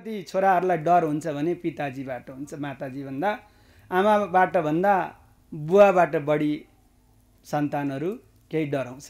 कति छोराहरूलाई डर हुन्छ भने पिताजीबाट हुन्छ, माताजी भन्दा आमाबाट भन्दा बुवाबाट बढी सन्तानहरू केही डराउँछ।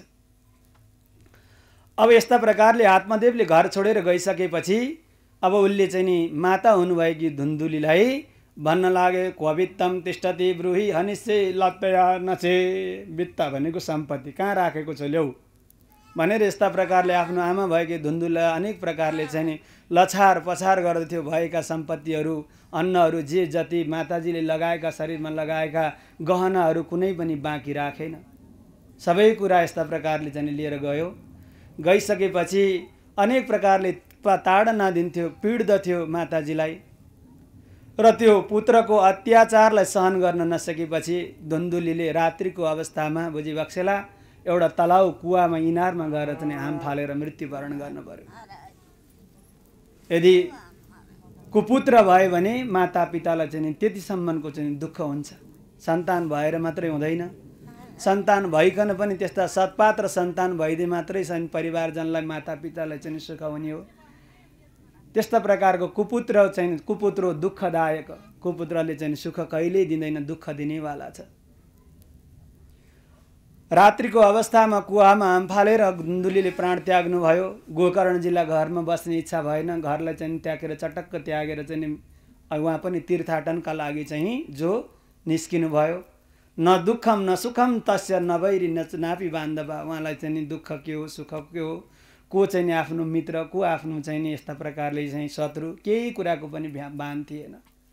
अब यस्ता प्रकारले आत्मदेवले घर छोडेर गइसकेपछि अब उसले चाहिँ नि माता हुनुभएकी धुन्धुलीलाई भन्न लागे, क्ववित्तम तिष्ठति ब्रूहि हनिसे लत्तया नचे। वित्त भनेको सम्पत्ति कहाँ राखेको छ ल्याऊ भनेर यस्ता प्रकारले आफ्नो आमा भएकी धुन्धुलीलाई अनेक प्रकारले चाहिँ नि लछार पछार गर्दथ्यो। भएका सम्पत्तिहरू, अन्नहरू, जे जति माताजीले लगाएका, शरीरमा लगाएका गहनाहरू कुनै पनि बाँकी राखेन। सबै कुरा यस्ता प्रकारले चाहिँ लिएर गयो। गइसकेपछि अनेक प्रकारले ताडना दिन्थ्यो, पीड्दथ्यो माताजीलाई। र त्यो पुत्रको अत्याचारलाई सहन गर्न नसकेपछि धुन्धुलीले रात्रिको अवस्थामा बुझिबक्सेला एउटा तलाउ कुवामा इनारमा गएर चाहिँ हाम फालेर मृत्युवरण गर्न पर्यो। यदि कुपुत्र भयो भने माता पितालाई चाहिँ त्यतिसम्मको चाहिँ दुःख हुन्छ। सन्तान भएर मात्रै हुँदैन, सन्तान भइकन पनि त्यस्ता सत्पात्र सन्तान भइदिए मात्रै चाहिँ परिवारजनलाई, माता पितालाई चाहिँ सुख हुने हो। त्यस्ता प्रकारको कुपुत्र चाहिँ कुपुत्रो दुःखदायक, कुपुत्रले चाहिँ सुख कहिल्यै दिँदैन, दुःख दिनेवाला छ। रात्रिको अवस्थामा कुवामा हाम फालेर धुन्धुलीले प्राण त्याग्नु भयो। गोकर्णजीलाई घरमा बस्ने इच्छा भएन, घरलाई चाहिँ त्यागेर चटक्क त्यागेर चाहिँ उहाँ पनि तीर्थाटनका लागि चाहिँ जो निस्किनु भयो। न दुःखम न सुखम तस्य नभैरी नापी बान्धवा। उहाँलाई चाहिँ दुःख के हो, सुख के हो, को चाहिँ आफ्नो मित्र, को आफ्नो चाहिँ यस्ता प्रकारले चाहिँ शत्रु, केही कुराको पनि भान थिएन।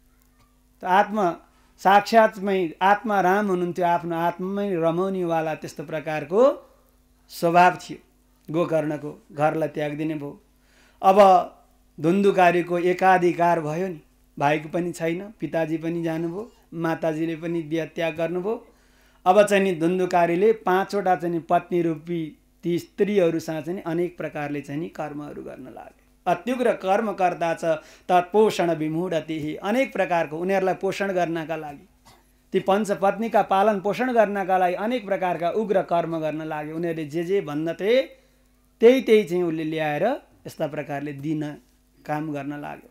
त आत्मा साक्षात्मै आत्मा राम हुनुहुन्थ्यो, आफ्नो आत्मामै रमाउनेवाला त्यस्तो प्रकारको स्वभाव थियो गोकर्णको। घरलाई त्यागिदिने भयो। अब धुन्धुकारीको एकाधिकार भयो नि, भाइको पनि छैन, पिताजी पनि जानुभयो, माताजीले पनि देह त्याग गर्नुभयो। अब चाहिँ नि धुन्धुकारीले 5वटा चाहिँ पत्नी रूपी ती स्त्रीहरूसँग चाहिँ अनेक प्रकारले चाहिँ नि कर्महरू गर्न लागे। अत्युग्र कर्मकर्ता छ तत्पोषण विमूढतिहि। अनेक प्रकारको उनीहरूलाई पोषण गर्नका लागि, ती पञ्चपत्नीका पालन पोषण गर्नका लागि अनेक प्रकारका उग्र कर्म गर्न लागे। उनीहरूले जे भन्दथे त्यही चाहिँ उसले ल्याएर यस्ता प्रकारले दिन काम गर्न लाग्यो।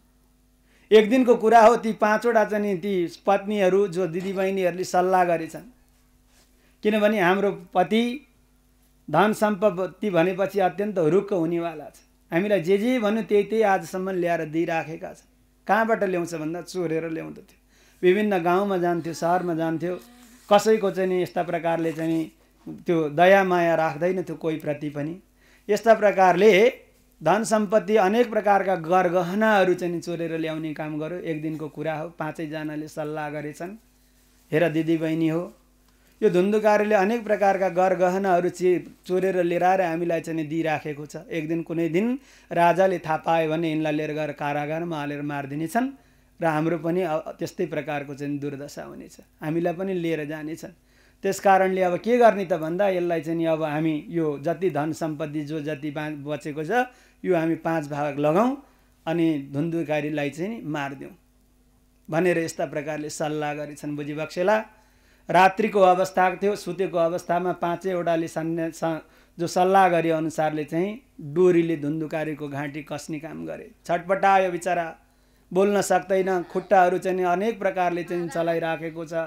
एक दिनको कुरा हो, ती 5वटा चाहिँ ती पत्नीहरू जो दिदीबहिनीहरूले सल्लाह गरेछन्। किनभने हाम्रो पति धन सम्पत्ति भनेपछि अत्यन्त रुक्क हुनेवाला छ, हामीलाई जे भन्यो त्यही आजसम्म ल्याएर दिइराखेका छन्। कहाँबाट ल्याउँछ भन्दा चोरेर ल्याउँदथ्यो। विभिन्न गाउँमा जान्थ्यो, सहरमा जान्थ्यो, कसैको चाहिँ नि यस्ता प्रकारले चाहिँ त्यो दया माया राख्दैन थियो कोही प्रति पनि। यस्ता प्रकारले धन सम्पत्ति अनेक प्रकारका गरगहनाहरू चाहिँ चोरेर ल्याउने काम गर्यो। एक दिनको कुरा हो, 5जनाले सल्लाह गरेछन्, हेर दिदीबहिनी हो, यो धुन्धुकारीले अनेक प्रकारका गरगहनाहरू चोरेर लिएर आएर हामीलाई चाहिँ दिइराखेको छ। एक दिन कुनै दिन राजाले थाहा पायो भने यिनलाई लिएर गएर कारागारमा हालेर मारिदिनेछन् र हाम्रो पनि त्यस्तै प्रकारको चाहिँ दुर्दशा हुनेछ, हामीलाई पनि लिएर जानेछन्। त्यस कारणले अब के गर्ने त भन्दा यसलाई चाहिँ अब हामी यो जति धन सम्पत्ति जो जति बचेको छ यो हामी 5 भाग लगाउँ अनि धुन्धुकारीलाई चाहिँ मारिदिउँ भनेर यस्ता प्रकारले सल्लाह गरेछन्। बुझिबक्सेला रात्रिको अवस्था थियो, सुतेको अवस्थामा 5वटाले जो सल्लाह गरे अनुसारले चाहिँ डोरीले धुन्धुकारीको घाँटी कस्ने काम गरे। छटपटायो बिचरा, बोल्न सक्दैन, खुट्टाहरू चाहिँ अनेक प्रकारले चाहिँ चलाइराखेको छ।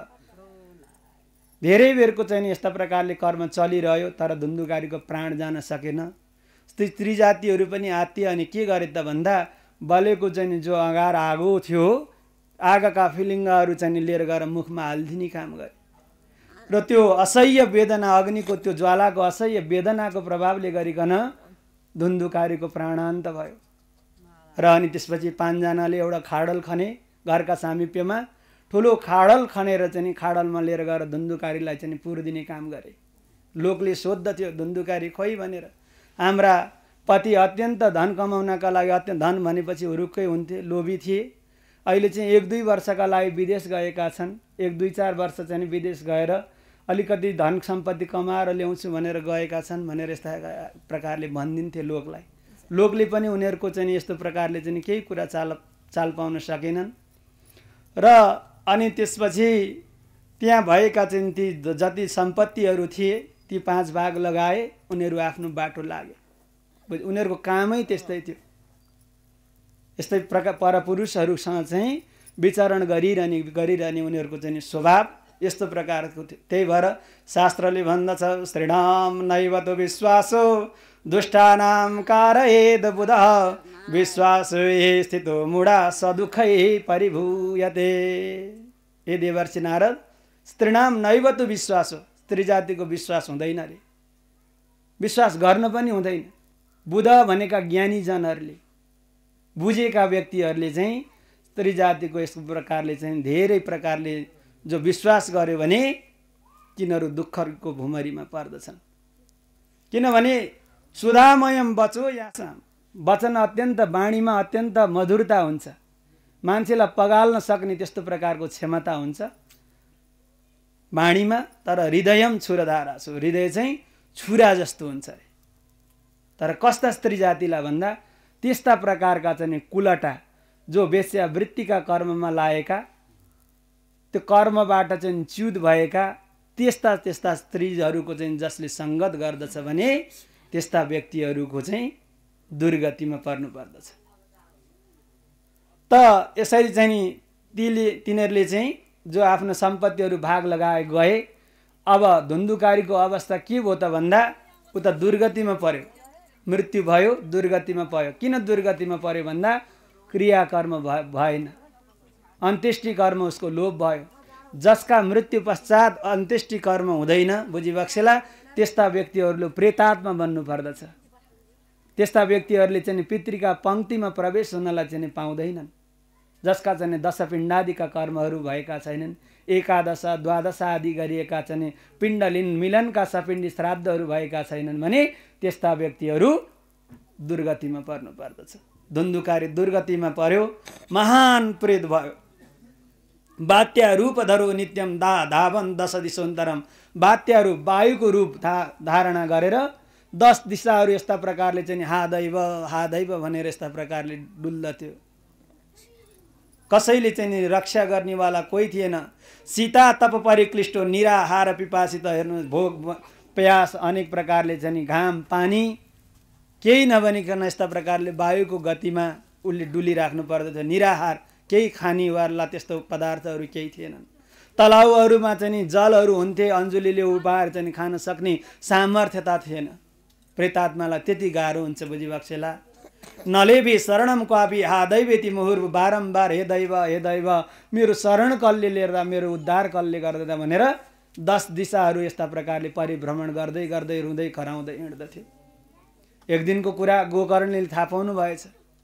धेरै बेरको चाहिँ यस्ता प्रकारले कर्म चलिरह्यो, तर धुन्धुकारीको प्राण जान सकेन। स्त्री जातिहरू पनि आत्तिए अनि के गरे त भन्दा बलेको चाहिँ जो अगार आगो थियो, आगोका फिलिङ्गहरू चाहिँ लिएर गएर मुखमा हालिदिने काम गरे र त्यो असह्य वेदना, अग्निको त्यो ज्वालाको असह्य वेदनाको प्रभावले गरिकन धुन्धुकारीको प्राणान्त भयो। र अनि त्यसपछि 5जनाले एउटा खाडल खने, घरका सामिप्यमा ठुलो खाडल खनेर चाहिँ खाडलमा लिएर गएर धुन्धुकारीलाई चाहिँ पुर्दिने काम गरे। लोकले सोद्धथ्यो धुन्धुकारी खोइ भनेर, हाम्रा पति अत्यन्त धन कमाउनका लागि, अत्यन्त धन भनेपछि हुरुक्कै हुन्थे, लोभी थिए। अहिले चाहिँ 1-2 वर्षका लागि विदेश गएका छन्, 1-2-4 वर्ष चाहिँ विदेश गएर अलिकति धन सम्पत्ति कमाएर ल्याउँछु भनेर गएका छन् भनेर यस्ता प्रकारले भनिदिन्थे लोकलाई। लोकले पनि उनीहरूको चाहिँ यस्तो प्रकारले चाहिँ केही कुरा चाल पाउन सकेनन्। र अनि त्यसपछि त्यहाँ भएका चाहिँ ती जति सम्पत्तिहरू थिए ती 5 भाग लगाए, उनीहरू आफ्नो बाटो लागे। उनीहरूको कामै त्यस्तै थियो। यस्तै प्रकार परपुरुषहरूसँग चाहिँ विचरण गरिरहने उनीहरूको चाहिँ स्वभाव यस्तो प्रकारको थियो। त्यही भएर शास्त्रले भन्दछ श्रीणाम नैवतो विश्वासो दुष्टानां कारयेद बुधः विश्वासो ये स्थितो मूढा सदुःखै परिभूयते। हे देवर्षि नारद, स्त्रीणाम नैवतो विश्वासो, स्त्री जातिको विश्वास हुँदैन रे, विश्वास गर्न पनि हुँदैन। बुध भनेका ज्ञानीजनहरूले, बुझेका व्यक्तिहरूले चाहिँ स्त्री जातिको यस्तो प्रकारले चाहिँ धेरै प्रकारले जो विश्वास गर्यो भने तिनीहरू दुःखको भुमरीमा पर्दछन्। किनभने सुधामयम वचो यासाम, वचन अत्यन्त वाणीमा अत्यन्त मधुरता हुन्छ, मान्छेलाई पगाल्न सक्ने त्यस्तो प्रकारको क्षमता हुन्छ वाणीमा। तर हृदयम छुरधारा छु, हृदय चाहिँ छुरा जस्तो हुन्छ अरे। तर कस्ता स्त्री जातिलाई भन्दा त्यस्ता प्रकारका चाहिँ कुलटा जो वेश्यावृत्तिका कर्ममा लागेका, त्यो कर्मबाट चाहिँ च्युत भएका त्यस्ता स्त्रीहरूको चाहिँ जसले सङ्गत गर्दछ भने त्यस्ता व्यक्तिहरूको चाहिँ दुर्गतिमा पर्नुपर्दछ। त यसरी चाहिँ तिनीहरूले चाहिँ जो आफ्नो सम्पत्तिहरू भाग लगाए गए, अब धुन्धुकारीको अवस्था के भयो त भन्दा उता दुर्गतिमा पर्यो, मृत्यु भयो, दुर्गतिमा पर्यो। किन दुर्गतिमा पर्यो भन्दा क्रियाकर्म भएन, अन्त्येष्टि कर्म उसको लोप भयो। जसका मृत्यु पश्चात अन्त्येष्टि कर्म हुँदैन बुझिबक्सेला, त्यस्ता व्यक्तिहरूले प्रेतात्मा बन्नु पर्दछ। त्यस्ता व्यक्तिहरूले चाहिँ पितृका पङ्क्तिमा प्रवेश हुनलाई चाहिँ पाउँदैनन्। जसका चाहिँ दशपिण्डादिका कर्महरू भएका छैनन्, एकादश द्वादश आदि गरिएका चाहिँ पिण्डलिन मिलनका सपिण्डी श्राद्धहरू भएका छैनन् भने त्यस्ता व्यक्तिहरू दुर्गतिमा पर्नु पर्दछ। धुन्धुकारी दुर्गतिमा पर्यो, महान प्रेत भयो। बात्या रूप धरो नित्यम धावन 10 दिशोन्तरम, बात्याहरू वायुको रूप धारणा गरेर 10 दिशाहरू यस्ता प्रकारले चाहिँ हा दैव भनेर यस्ता प्रकारले डुल्दथ्यो। कसैले चाहिँ रक्षा गर्नेवाला कोही थिएन। सीता तप परिक्लिष्टो निराहार पिपासित, हेर्नु भोग प्यास अनेक प्रकारले चाहिँ घाम पानी केही नबनिकन यस्ता प्रकारले वायुको गतिमा उसले डुलिराख्नु पर्दथ्यो। निराहार, केही खानेवाला त्यस्तो पदार्थहरू केही थिएनन्। तलाउहरूमा चाहिँ जलहरू हुन्थे, अन्जुलीले उभाएर चाहिँ खान सक्ने सामर्थ्यता थिएन। प्रेतात्मालाई त्यति गाह्रो हुन्छ बुझिबक्सेला। नलेबी शरणम क्वापी हा दैवेति मुहुर्, बारम्बार हे दैव मेरो शरण कसले लिएर, मेरो उद्धार कसले गर्दा भनेर 10 दिशाहरू यस्ता प्रकारले परिभ्रमण गर्दै गर्दै रुँदै खराउँदै हिँड्दथ्यो। एक दिनको कुरा गोकर्णले थाहा पाउनु भएछ।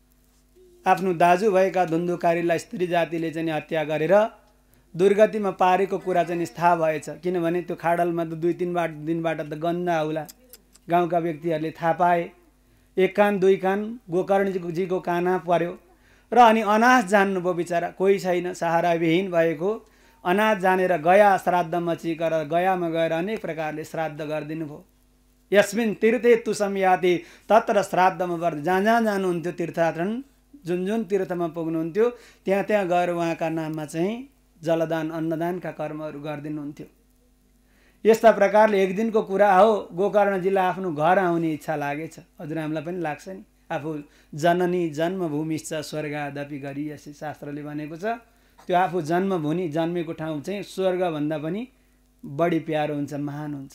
आफ्नो दाजु भएका धुन्धुकारीलाई स्त्री जातिले चाहिँ हत्या गरेर दुर्गतिमा पारेको कुरा चाहिँ थाहा भएछ। किनभने त्यो खाडलमा त 2-3 दिनबाट त गन्ध आउला। गाउँका व्यक्तिहरूले थाहा पाए। एक कान दुई कान गोकर्णजीको काना पर्यो र अनि अनाथ जान्नुभयो बिचरा, कोही छैन, सहारा विहीन भएको अनाथ जानेर गया श्राद्ध मचिकर गयामा गएर अनेक प्रकारले श्राद्ध गरिदिनु भयो। यस्मिन तीर्थे तुसम याति तत्र श्राद्धमा वर्ध, जहाँ जहाँ जानुहुन्थ्यो तीर्थयात्रण, जुन तीर्थमा पुग्नुहुन्थ्यो त्यहाँ गएर उहाँका नाममा चाहिँ जलदान अन्नदानका कर्महरू गरिदिनुहुन्थ्यो। यस्ता प्रकारले एक दिनको कुरा हो, गोकर्णजीलाई आफ्नो घर आउने इच्छा लागेछ। हजुरआमलाई पनि लाग्छ नि, आफू जननी जन्मभूमिश्च स्वर्गादपि गरियसी, शास्त्रले भनेको छ। त्यो आफू जन्मभूमि जन्मेको ठाउँ चाहिँ स्वर्गभन्दा पनि बढी प्यारो हुन्छ, महान हुन्छ।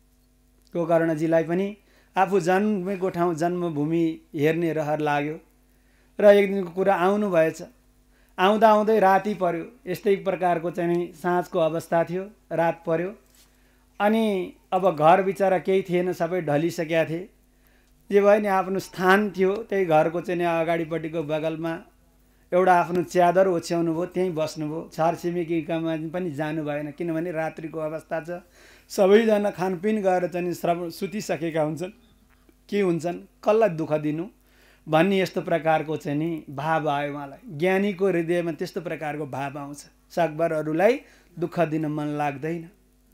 गोकर्णजीलाई पनि आफू जन्मेको ठाउँ जन्मभूमि हेर्ने रहर लाग्यो र एक दिनको कुरा आउनु भएछ। आउँदै राति पर्यो। यस्तै प्रकारको चाहिँ साँझको अवस्था थियो, रात पर्यो। अनि अब घर बिचरा केही थिएन, सबै ढलिसकेका थिए। जे भयो नि आफ्नो स्थान थियो, त्यही घरको चाहिँ अगाडिपट्टिको बगलमा एउटा आफ्नो च्यादर ओछ्याउनु भयो, त्यहीँ बस्नुभयो। छरछिमेकीकामा पनि जानु भएन, किनभने रात्रिको अवस्था छ। सबैजना खानपिन गरेर चाहिँ सुतिसकेका हुन्छन्। के हुन्छन्, कसलाई दुःख दिनु भन्ने यस्तो प्रकारको चाहिँ नि भाव आयो उहाँलाई। ज्ञानीको हृदयमा त्यस्तो प्रकारको भाव आउँछ, सकबरहरूलाई दुःख दिन मन लाग्दैन।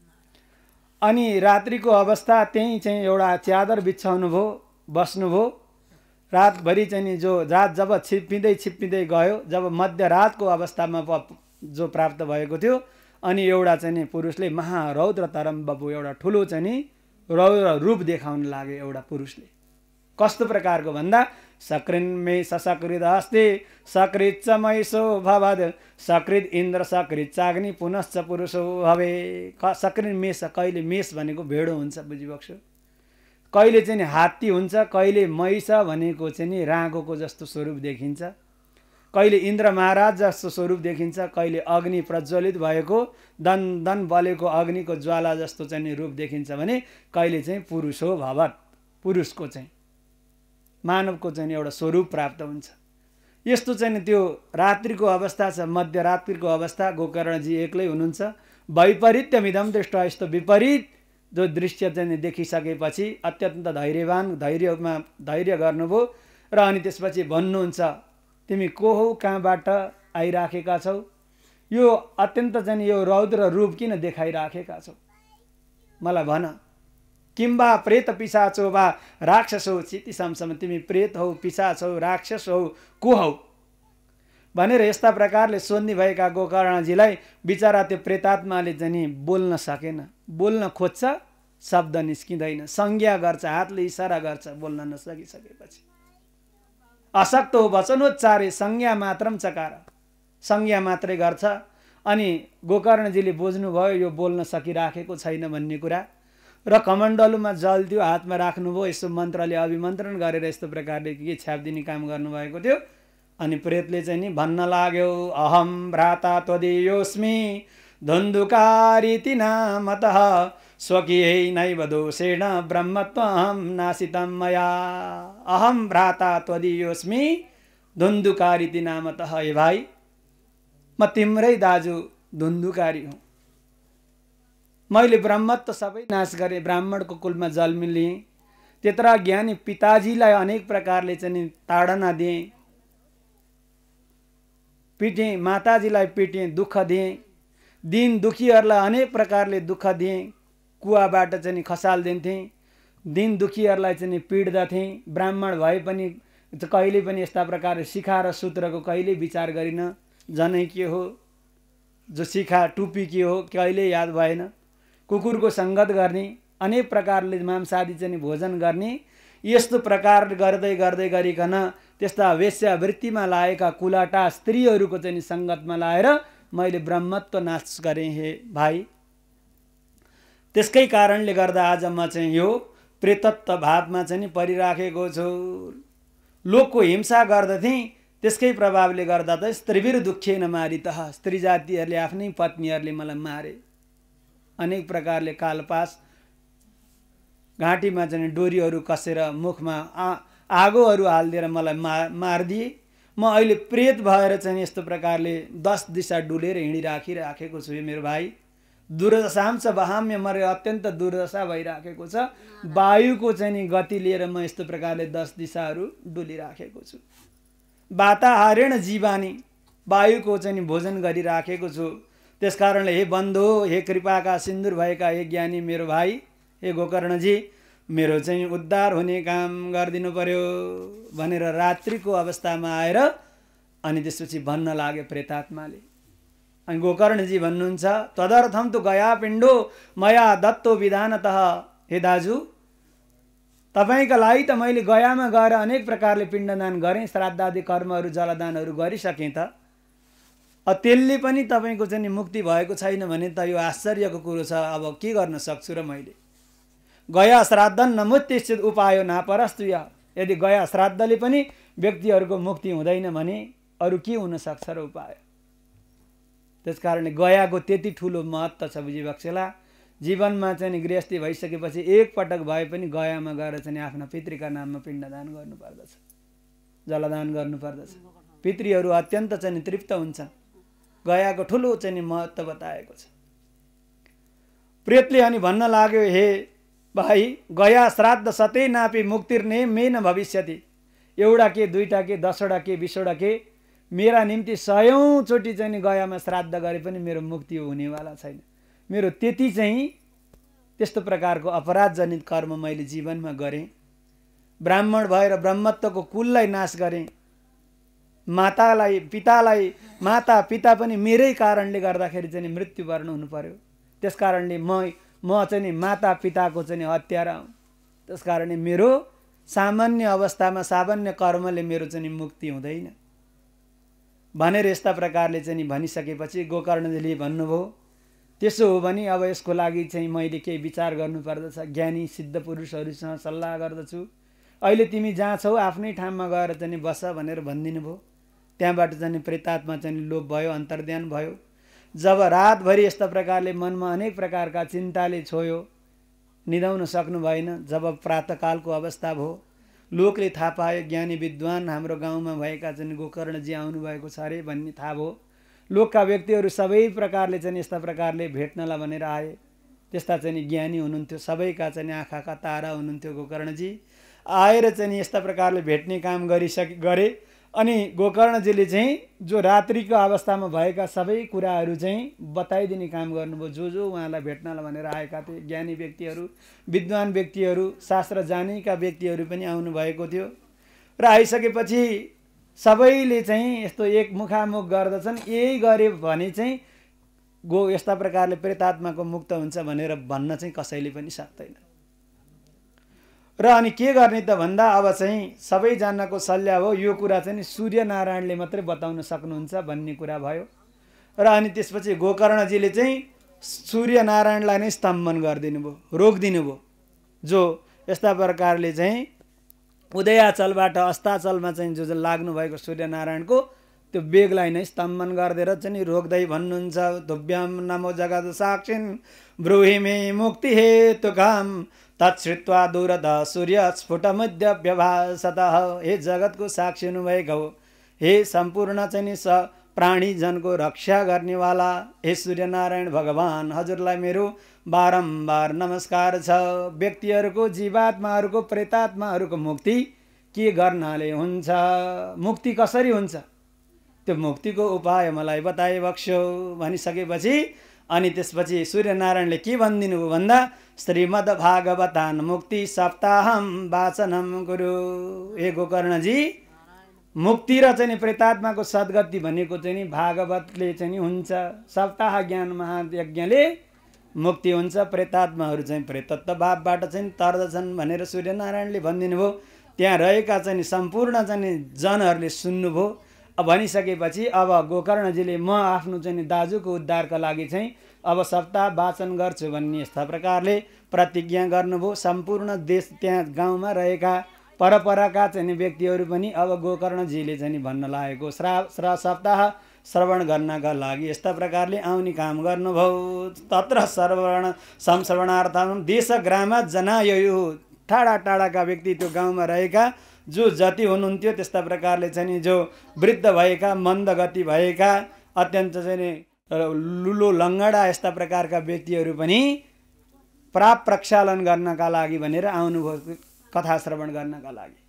अनि रात्रिको अवस्था, त्यहीँ चाहिँ एउटा च्यादर बिछाउनु भयो, बस्नुभयो। रातभरि चाहिँ जो रात जब छिप्पिँदै गयो, जब मध्यरातको अवस्थामा जो प्राप्त भएको थियो, अनि एउटा चाहिँ पुरुषले महारौद्र तरम बबु, एउटा ठुलो चाहिँ नि रौद्र रूप देखाउन लाग्यो एउटा पुरुषले। कस्तो प्रकारको भन्दा सकृन्मे सकृत अस्ति सकृत च महिषो भवद सकृत इन्द्र सकृत चाग्नि पुनश्च पुरुषो भवे। सकृन मेष, कहिले मेष भनेको भेडो हुन्छ बुझिबक्सो, कहिले चाहिँ हात्ती हुन्छ, कहिले महिष भनेको चाहिँ नि राँगोको जस्तो स्वरूप देखिन्छ, कहिले इन्द्र महाराज जस्तो स्वरूप देखिन्छ, कहिले अग्नि प्रज्वलित भएको दन दन बलेको अग्निको ज्वाला जस्तो चाहिँ रूप देखिन्छ भने कहिले चाहिँ पुरुष हो भवत, पुरुषको चाहिँ मानवको चाहिँ एउटा स्वरूप प्राप्त हुन्छ। यस्तो चाहिँ त्यो रात्रिको अवस्था छ, मध्यरात्रिको अवस्था। गोकर्णजी एक्लै हुनुहुन्छ। वैपरीत्यमिदं दृष्ट्वा, यस्तो विपरीत जो दृश्य चाहिँ देखिसकेपछि अत्यन्त धैर्य गर्नुभयो र अनि त्यसपछि भन्नुहुन्छ तिमी को हौ, कहाँबाट आइराखेका छौ, यो अत्यन्त चाहिँ यो रौद्र रूप किन देखाइराखेका छौ, मलाई भन। किम्बा प्रेत पिशाचो वा राक्षस हौ चितिसम्म, तिमी प्रेत हौ, पिशाच हौ, राक्षस हौ, को हौ भनेर यस्ता प्रकारले सोध्ने भएका गोकर्णजीलाई बिचरा त्यो प्रेतात्माले चाहिँ बोल्न सकेन। बोल्न खोज्छ, शब्द निस्किँदैन, संज्ञा गर्छ, हातले इसारा गर्छ, बोल्न नसकिसकेपछि अशक्त हो वचनोच्चारे संज्ञा मात्रम चकार, संज्ञा मात्रै गर्छ। अनि गोकर्णजीले बुझ्नुभयो यो बोल्न सकिराखेको छैन भन्ने कुरा र कमण्डलुमा जल थियो, हातमा राख्नुभयो, यसो मन्त्रले अभिमन्त्रण गरेर यस्तो प्रकारले के छ्यापिदिने काम गर्नुभएको थियो। अनि प्रेतले चाहिँ नि भन्न लाग्यो अहम भ्राता त्वदीयोस्मि धुन्धुकारीति नामतः स्वकीयै नैव दोषेण ब्रह्मत्वं नाशितं मया। अहम भ्राता त्वदीयोस्मि धुन्धुकारीति नामतः, हे भाइ म तिम्रै दाजु धुन्धुकारी हुँ। मैले ब्रह्मत्व सबै नाश गरेँ, ब्राह्मणको कुलमा जन्म लिएँ, त्यत्र ज्ञानी पिताजीलाई अनेक प्रकारले चाहिँ ताडना दिएँ, पिटेँ, माताजीलाई पिटेँ, दुःख दिएँ, दिन दुखीहरूलाई अनेक प्रकारले दुःख दिएँ, कुवाबाट चाहिँ खसालिदिन्थेँ, दिन दुखीहरूलाई चाहिँ पिट्दथेँ। ब्राह्मण भए पनि कहिले पनि यस्ता प्रकारले शिखा र सूत्रको कहिले विचार गरिनँ, जनै के हो, जो शिखा टुपी के हो कहिले याद भएन। कुकुरको सङ्गत गर्ने, अनेक प्रकारले मांसादी चाहिँ भोजन गर्ने, यस्तो प्रकार गर्दै गर्दै गरिकन त्यस्ता वेश्यावृत्तिमा लागेका कुलाटा स्त्रीहरूको चाहिँ सङ्गतमा लाएर मैले ब्रह्मत्व नाश गरेँ हे भाइ। त्यसकै कारणले गर्दा आज म चाहिँ यो प्रेतत्व भावमा चाहिँ परिराखेको छु। लोकको हिंसा गर्दथेँ, त्यसकै प्रभावले गर्दा त स्त्रीवीर दुःखेन मारितः, स्त्री जातिहरूले आफ्नै पत्नीहरूले मलाई मारे, अनेक प्रकारले कालपास घाँटीमा चाहिँ डोरीहरू कसेर मुखमा आगोहरू हालिदिएर मलाई मारिदिए। म अहिले प्रेत भएर चाहिँ यस्तो प्रकारले 10 दिशा डुलेर हिँडिराखेको छु मेरो भाइ। दुर्दशांश बहाम्य मरे, अत्यन्त दुर्दशा भइराखेको छ। वायुको चाहिँ गति लिएर म यस्तो प्रकारले 10 दिशाहरू डुलिराखेको छु। वाताहारेण जीवानी, वायुको चाहिँ भोजन गरिराखेको छु। त्यसकारणले हे बन्धु, हे कृपाका सिन्दुर भएका हे ज्ञानी मेरो भाइ, हे गोकर्णजी, मेरो चाहिँ उद्धार हुने काम गरिदिनु पर्यो भनेर रात्रिको अवस्थामा आएर अनि त्यसपछि भन्न लाग्यो प्रेतात्माले। अनि गोकर्णजी भन्नुहुन्छ तदर्थम तु गया पिण्डो मया दत्तो विधानतः, हे दाजु तपाईँका लागि त मैले गयामा गएर अनेक प्रकारले पिण्डदान गरेँ, श्राद्धादि कर्महरू जलदानहरू गरिसकेँ त। त्यसले पनि तपाईँको चाहिँ मुक्ति भएको छैन भने त यो आश्चर्यको कुरो छ। अब के गर्न सक्छु र मैले? गया श्राद्धन नमुक्तिश्चित उपायो नापरस्तु। यदि गया श्राद्धले पनि व्यक्तिहरूको मुक्ति हुँदैन भने अरू के हुन सक्छ र उपाय? त्यसकारणले गयाको त्यति ठुलो महत्त्व छ बुझिबक्सेला। जीवनमा चाहिँ गृहस्थी भइसकेपछि एक पटक भए पनि गयामा गएर चाहिँ आफ्ना पितृका नाममा पिण्डदान गर्नुपर्दछ, जलदान गर्नुपर्दछ। पितृहरू अत्यन्त चाहिँ तृप्त हुन्छन्। गयाको ठुलो चाहिँ महत्त्व बताएको छ। प्रेतले अनि भन्न लाग्यो हे भाइ, गया श्राद्ध सतै नापी मुक्तिर्ने मेन भविष्यति। एउटा के, दुईटा के, 10वटा के, 20वटा के, मेरा निम्ति 100औं चोटि चाहिँ गयामा श्राद्ध गरे पनि मेरो मुक्ति हुनेवाला छैन। मेरो त्यति चाहिँ त्यस्तो प्रकारको अपराधजनित कर्म मैले जीवनमा गरेँ। ब्राह्मण भएर ब्रह्मत्वको कुललाई नाश गरेँ। माता पिता पनि मेरै कारणले गर्दाखेरि चाहिँ मृत्युवर्ण हुनु पर्यो। त्यसकारणले म चाहिँ माता पिताको चाहिँ हत्यारा हुँ। त्यसकारणले मेरो सामान्य अवस्थामा सामान्य कर्मले मेरो चाहिँ मुक्ति हुँदैन भनेर यस्ता प्रकारले चाहिँ भनिसकेपछि गोकर्णजीले भन्नुभयो त्यसो हो भने अब यसको लागि चाहिँ मैले केही विचार गर्नुपर्दछ ज्ञानी सिद्ध पुरुषहरूसँग सल्लाह गर्दछु अहिले तिमी जहाँ छौ आफ्नै ठाउँमा गएर चाहिँ बस भनेर भनिदिनु भयो त्यहाँबाट चाहिँ प्रेतात्मा चाहिँ लोप भयो अन्तर्ध्यान भयो जब रातभरि यस्ता प्रकारले मनमा अनेक प्रकारका चिन्ताले छोयो निदाउन सक्नु भएन जब प्रातःकालको अवस्था भयो लोकले थाहा पायो ज्ञानी विद्वान हाम्रो गाउँमा भएका चाहिँ गोकर्णजी आउनुभएको छ अरे भन्ने थाहा भयो लोकका व्यक्तिहरू सबै प्रकारले चाहिँ यस्ता प्रकारले भेट्नला भनेर आए त्यस्ता चाहिँ ज्ञानी हुनुहुन्थ्यो सबैका चाहिँ आँखाका तारा हुनुहुन्थ्यो गोकर्णजी आएर चाहिँ यस्ता प्रकारले भेट्ने काम गरे अनि गोकर्णजीले चाहिँ जो रात्रिको अवस्थामा भएका सबै कुराहरू चाहिँ बताइदिने काम गर्नुभयो जो उहाँलाई भेट्नला भनेर आएका थिए ज्ञानी व्यक्तिहरू विद्वान व्यक्तिहरू शास्त्र जानेका व्यक्तिहरू पनि आउनुभएको थियो र आइसकेपछि सबैले चाहिँ यस्तो एक मुखामुख गर्दछन् यही गरे भने चाहिँ यस्ता प्रकारले प्रेतात्माको मुक्त हुन्छ भनेर भन्न चाहिँ कसैले पनि सक्दैन र अनि के गर्ने त भन्दा अब चाहिँ सबैजनाको सल्लाह हो यो कुरा चाहिँ सूर्यनारायणले मात्रै बताउन सक्नुहुन्छ भन्ने कुरा भयो र अनि त्यसपछि गोकर्णजीले चाहिँ सूर्यनारायणलाई नै स्तम्भन गरिदिनु भयो रोकिदिनु भयो जो यस्ता प्रकारले चाहिँ उदयाचलबाट अस्ताचलमा चाहिँ जो लाग्नु भएको सूर्यनारायणको त्यो बेगलाई नै स्तम्भन गरिदिएर चाहिँ रोक्दै भन्नुहुन्छ धुभ्याम नमो जगत साक्षिन् ब्रूहि मे मुक्ति हेतु काम तत्श्रुत्वा दूरद सूर्य स्फुटमध्य व्यभासतः हे जगतको साक्षी हुनुभएको हे सम्पूर्ण चाहिँ प्राणीजनको रक्षा गर्नेवाला हे सूर्यनारायण भगवान हजुरलाई मेरो बारम्बार नमस्कार छ व्यक्तिहरूको जीवात्माहरूको प्रेतात्माहरूको मुक्ति के गर्नाले हुन्छ मुक्ति कसरी हुन्छ त्यो मुक्तिको उपाय मलाई बताए बक्स्यो भनिसकेपछि अनि त्यसपछि सूर्यनारायणले के भनिदिनु भयो भन्दा श्रीमद् भागवतान मुक्ति सप्ताहम वाचनम गुरु हे गोकर्णजी मुक्ति र चाहिँ प्रेतात्माको सद्गति भनेको चाहिँ भागवतले चाहिँ हुन्छ सप्ताह ज्ञान महायज्ञले मुक्ति हुन्छ प्रेतात्माहरू चाहिँ प्रेतत्व भावबाट चाहिँ तर्दछन् भनेर सूर्यनारायणले भनिदिनु भयो त्यहाँ रहेका चाहिँ सम्पूर्ण चाहिँ जनहरूले सुन्नुभयो भनिसकेपछि अब गोकर्णजीले म आफ्नो चाहिँ दाजुको उद्धारका लागि चाहिँ अब सप्ताह वाचन गर्छु भन्ने यस्ता प्रकारले प्रतिज्ञा गर्नुभयो सम्पूर्ण देश त्यहाँ गाउँमा रहेका परपरका चाहिँ व्यक्तिहरू पनि अब गोकर्णजीले चाहिँ भन्न लागेको सप्ताह श्रवण गर्नका लागि यस्ता प्रकारले आउने काम गर्नुभयो तत्र संश्रवणार्थम देश ग्राम जनायो टाढा टाढाका व्यक्ति त्यो गाउँमा रहेका जो जति हुनुहुन्थ्यो त्यस्ता प्रकारले चाहिँ जो वृद्ध भएका मन्दगति भएका अत्यन्त चाहिँ लुलो लङ्गडा यस्ता प्रकारका व्यक्तिहरू पनि प्राप प्रक्षालन गर्नका लागि भनेर आउनुभयो कथा श्रवण गर्नका लागि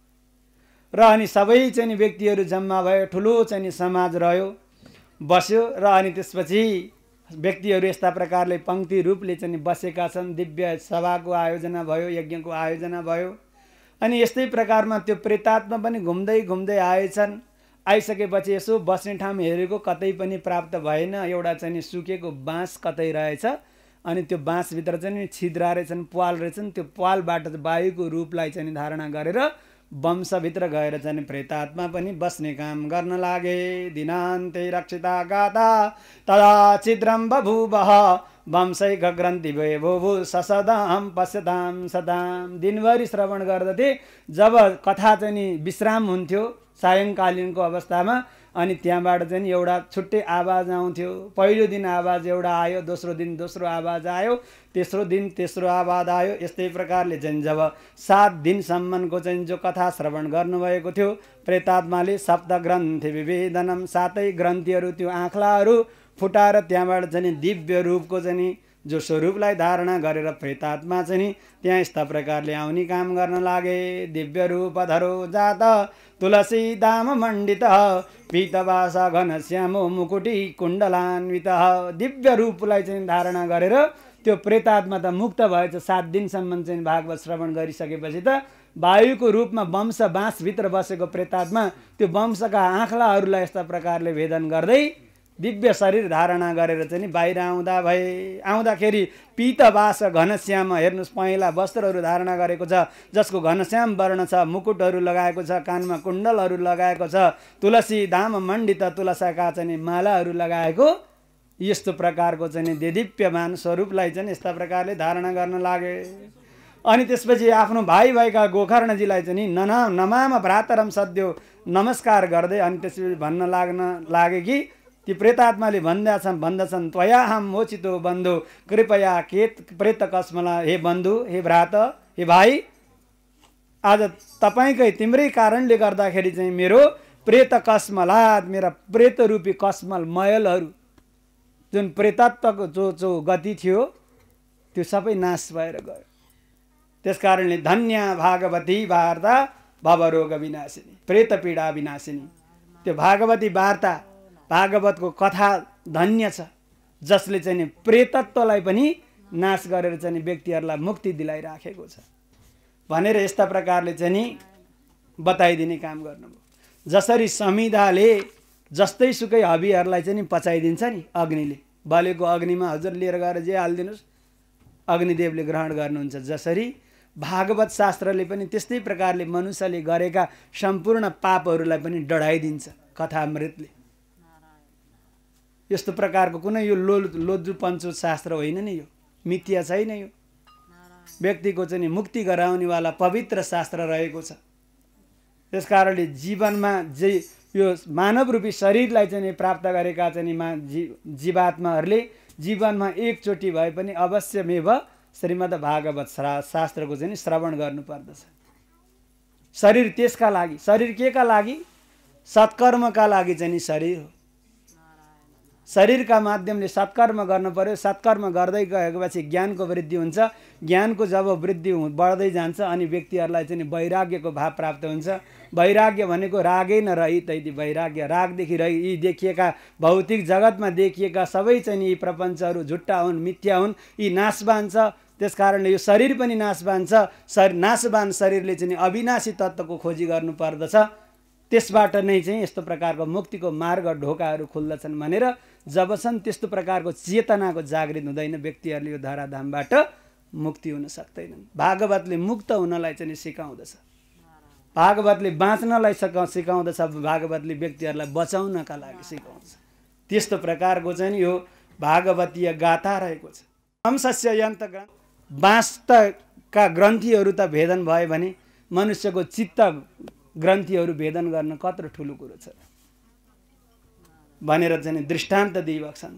र अनि सबै चाहिँ व्यक्तिहरू जम्मा भयो ठुलो चाहिँ समाज रह्यो बस्यो र अनि त्यसपछि व्यक्तिहरू यस्ता प्रकारले पंक्ति रूपले चाहिँ बसेका छन् दिव्य सभाको आयोजना भयो यज्ञको आयोजना भयो अनि यस्तै प्रकारमा त्यो प्रेतात्मा पनि घुम्दै घुम्दै आएछन् आइसकेपछि यसो बस्ने ठाउँ हेरेको कतै पनि प्राप्त भएन एउटा चाहिँ सुकेको बाँस कतै रहेछ अनि त्यो बाँसभित्र चाहिँ छिद्रा रहेछन् प्वाल रहेछन् त्यो प्वालबाट वायुको रूपलाई चाहिँ धारणा गरेर वंशभित्र गएर चाहिँ प्रेतात्मा पनि बस्ने काम गर्न लागे दिनान्ते रक्षिता गाता तदा छिद्रम बभूवः वंशैक ग्रन्थि भए भो ससदाम पश्यताम सदाम दिनभरि श्रवण गर्दथे जब कथा चाहिँ विश्राम हुन्थ्यो सायङ्कालीनको अवस्थामा अनि त्यहाँबाट चाहिँ एउटा छुट्टै आवाज आउँथ्यो पहिलो दिन आवाज एउटा आयो दोस्रो दिन दोस्रो आवाज आयो तेस्रो दिन तेस्रो आवाज आयो यस्तै प्रकारले चाहिँ जब 7 दिनसम्मको चाहिँ जो कथा श्रवण गर्नुभएको थियो प्रेतात्माले सप्त ग्रन्थि विवेदनम 7 ग्रन्थिहरू त्यो आँखलाहरू फुटाएर त्यहाँबाट चाहिँ दिव्य रूपको चाहिँ जो स्वरूपलाई धारणा गरेर प्रेतात्मा चाहिँ त्यहाँ यस्ता प्रकारले आउने काम गर्न लागे दिव्य रूप धरो जात तुलसी दाम मण्डित पीतवास घनश्यामो मुकुटी कुण्डलान्वित दिव्य रूपलाई चाहिँ धारणा गरेर त्यो प्रेतात्मा त मुक्त भएछ 7 दिनसम्म चाहिँ भागवत श्रवण गरिसकेपछि त वायुको रूपमा वंश बाँसभित्र बसेको प्रेतात्मा त्यो वंशका आँखलाहरूलाई यस्ता प्रकारले भेदन गर्दै दिव्य शरीर धारणा गरेर चाहिँ नि बाहिर आउँदाखेरि पीतवास घनश्याम हेर्नुहोस् पहेँला वस्त्रहरू धारणा गरेको छ, जसको घनश्याम वर्ण छ, मुकुटहरू लगाएको छ, कानमा कुण्डलहरू लगाएको छ, तुलसी धाम मण्डित तुलसाका चाहिँ मालाहरू लगाएको, यस्तो प्रकारको चाहिँ देदीप्यमान स्वरूपलाई चाहिँ यस्ता प्रकारले धारणा गर्न लागे। अनि त्यसपछि आफ्नो भाइ भएका गोकर्णजीलाई चाहिँ नमाम भ्रातरम सद्यो नमस्कार गर्दै अनि त्यसपछि भन्न लागे कि ती प्रेतात्माले भन्दछन् त्वयाहम मोचितो बन्धु कृपया प्रेत कस्मला, हे बन्धु, हे भ्रात, हे भाइ, आज तपाईँकै तिम्रै कारणले गर्दाखेरि चाहिँ मेरो प्रेत कस्मलात, मेरा प्रेत रूपी कस्मल मयलहरू जुन प्रेतत्वको जो गति थियो त्यो सबै नाश भएर गयो। त्यसकारणले धन्य भागवती वार्ता भवरोग विनाशिनी, प्रेत पीडा विनाशिनी। त्यो भागवती वार्ता, भागवतको कथा धन्य छ, जसले चाहिँ प्रेतत्वलाई पनि नाश गरेर चाहिँ व्यक्तिहरूलाई मुक्ति दिलाइराखेको छ भनेर यस्ता प्रकारले चाहिँ बताइदिने काम गर्नुभयो। जसरी संविधाले जस्तै सुकै हबीहरूलाई चाहिँ पचाइदिन्छ नि अग्निले, बलेको अग्निमा हजुर लिएर गएर जे हालिदिनुहोस् अग्निदेवले ग्रहण गर्नुहुन्छ, जसरी भागवत शास्त्रले पनि त्यस्तै प्रकारले मनुष्यले गरेका सम्पूर्ण पापहरूलाई पनि डढाइदिन्छ कथामृतले। यस्तो प्रकारको कुनै यो लोज्जु पञ्चु शास्त्र होइन नि, यो मिथ्या छैन, यो व्यक्तिको चाहिँ मुक्ति गराउनेवाला पवित्र शास्त्र रहेको छ। त्यसकारणले जीवनमा जे यो मानव रूपी शरीरलाई चाहिँ प्राप्त गरेका चाहिँ जीवात्माहरूले जीवनमा एकचोटि भए पनि अवश्यमेव श्रीमद् भागवत शास्त्रको चाहिँ श्रवण गर्नुपर्दछ। शरीर त्यसका लागि, शरीर के का लागि? सत्कर्मका लागि चाहिँ शरीर हो। शरीरका माध्यमले सत्कर्म गर्नु पर्यो। सत्कर्म गर्दै गएपछि ज्ञानको वृद्धि हुन्छ। ज्ञानको जब वृद्धि बढ्दै जान्छ अनि व्यक्तिहरूलाई चाहिँ वैराग्यको भाव प्राप्त हुन्छ। वैराग्य भनेको रागै नरहित यदि वैराग्य, रागदेखि यी देखिएका भौतिक जगतमा देखिएका सबै चाहिँ यी प्रपञ्चहरू झुट्टा हुन्, मिथ्या हुन्, यी नाशवान छ। त्यसकारणले यो शरीर पनि नाशवान छ। नाशवान शरीरले चाहिँ अविनाशी तत्त्वको खोजी गर्नुपर्दछ। त्यसबाट नै चाहिँ यस्तो प्रकारको मुक्तिको मार्ग ढोकाहरू खुल्दछन् भनेर जबसम्म त्यस्तो प्रकारको चेतनाको जागृत हुँदैन व्यक्तिहरूले यो धराधामबाट मुक्ति हुन सक्दैनन्। भागवतले मुक्त हुनलाई चाहिँ सिकाउँदछ, भागवतले बाँच्नलाई सिकाउँदछ, भागवतले व्यक्तिहरूलाई बचाउनका लागि सिकाउँछ। त्यस्तो प्रकारको चाहिँ यो भागवतीय गाथा रहेको छ। अंशस्य यन्त्र बाँसका ग्रन्थीहरू त भेदन भयो भने मनुष्यको चित्त ग्रन्थीहरू भेदन गर्न कत्रो ठुलो कुरो छ भनेर चाहिँ दृष्टान्त दिइबक्छन्।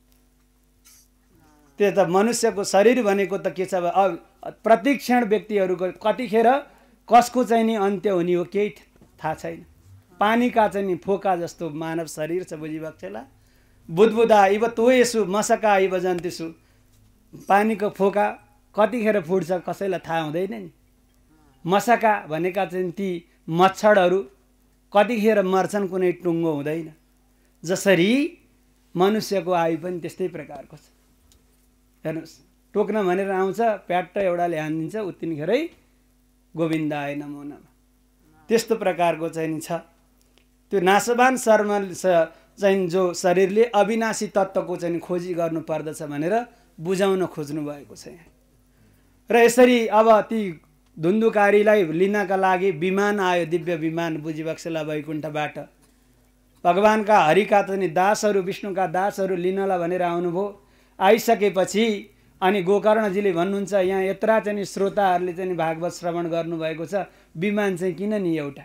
त्यो त मनुष्यको शरीर भनेको त के छ, प्रतिक्षण व्यक्तिहरूको कतिखेर कसको चाहिँ नि अन्त्य हुने हो केही थाहा छैन। पानीका चाहिँ नि फोका जस्तो मानव शरीर छ, बुझिबक्छला। बुदबुदा इव तोयसु मसका इव जन्तिसु, पानीको फोका कतिखेर फुट्छ कसैलाई थाहा हुँदैन नि। मसका भनेका चाहिँ ती मच्छरहरू कतिखेर मर्छन् कुनै टुङ्गो हुँदैन। जसरी मनुष्यको आयु पनि त्यस्तै प्रकारको छ। हेर्नुहोस्, टोक्न भनेर आउँछ, प्याट्ट एउटाले हानिदिन्छ, उत्तिनखेरै गोविन्दाय नमो नमः। त्यस्तो प्रकारको चाहिँ छ। त्यो नाशवान चाहिँ जो शरीरले अविनाशी तत्त्वको चाहिँ खोजी गर्नुपर्दछ भनेर बुझाउन खोज्नु भएको छ यहाँ। र यसरी अब ती धुन्धुकारीलाई लिनका लागि विमान आयो, दिव्य विमान, बुझिबक्सेला वैकुण्ठबाट। भगवानका हरिका चाहिँ दासहरू, विष्णुका दासहरू लिनलाई भनेर आउनुभयो। आइसकेपछि अनि गोकर्णजीले भन्नुहुन्छ, यहाँ यत्रा चाहिँ श्रोताहरूले चाहिँ भागवत श्रवण गर्नुभएको छ, विमान चाहिँ किन नि एउटा,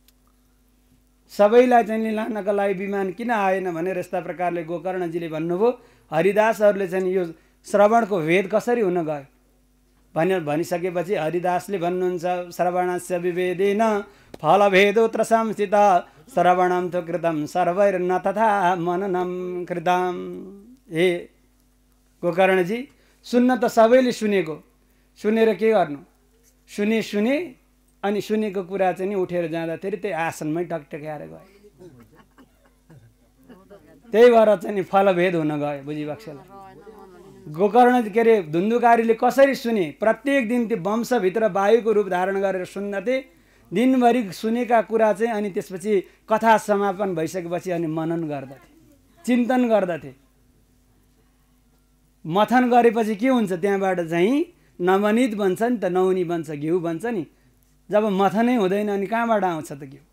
सबैलाई चाहिँ लानका लागि विमान किन आएन भनेर यस्ता प्रकारले गोकर्णजीले भन्नुभयो। हरिदासहरूले चाहिँ यो श्रवणको भेद कसरी हुन गयो भनेर भनिसकेपछि हरिदासले भन्नुहुन्छ, श्रवणस्य विभेदेन फलभेदोऽत्र संस्थित श्रवणं तु कृतं सर्वैर्न तथा मननं कृतं। हे गोकर्णजी, सुन्न त सबैले सुनेको, सुनेर के गर्नु? सुने अनि सुनेको कुरा चाहिँ नि उठेर जाँदाखेरि त्यही आसनमै टकटक्याएर गयो। त्यही भएर चाहिँ नि फलभेद हुन गयो, बुझिबक्सेला। गोकर्ण के अरे धुन्धुकारीले कसरी सुने? प्रत्येक दिन त्यो वंशभित्र वायुको रूप धारण गरेर सुन्नथे। दिनभरि सुनेका कुरा चाहिँ अनि त्यसपछि कथा समापन भइसकेपछि अनि मनन गर्दथे, चिन्तन गर्दथे। मथन गरेपछि के हुन्छ त्यहाँबाट चाहिँ नवनीत बन्छ नि त, नौनी बन्छ, घिउ बन्छ नि। जब मथनै हुँदैन अनि कहाँबाट आउँछ त घिउ?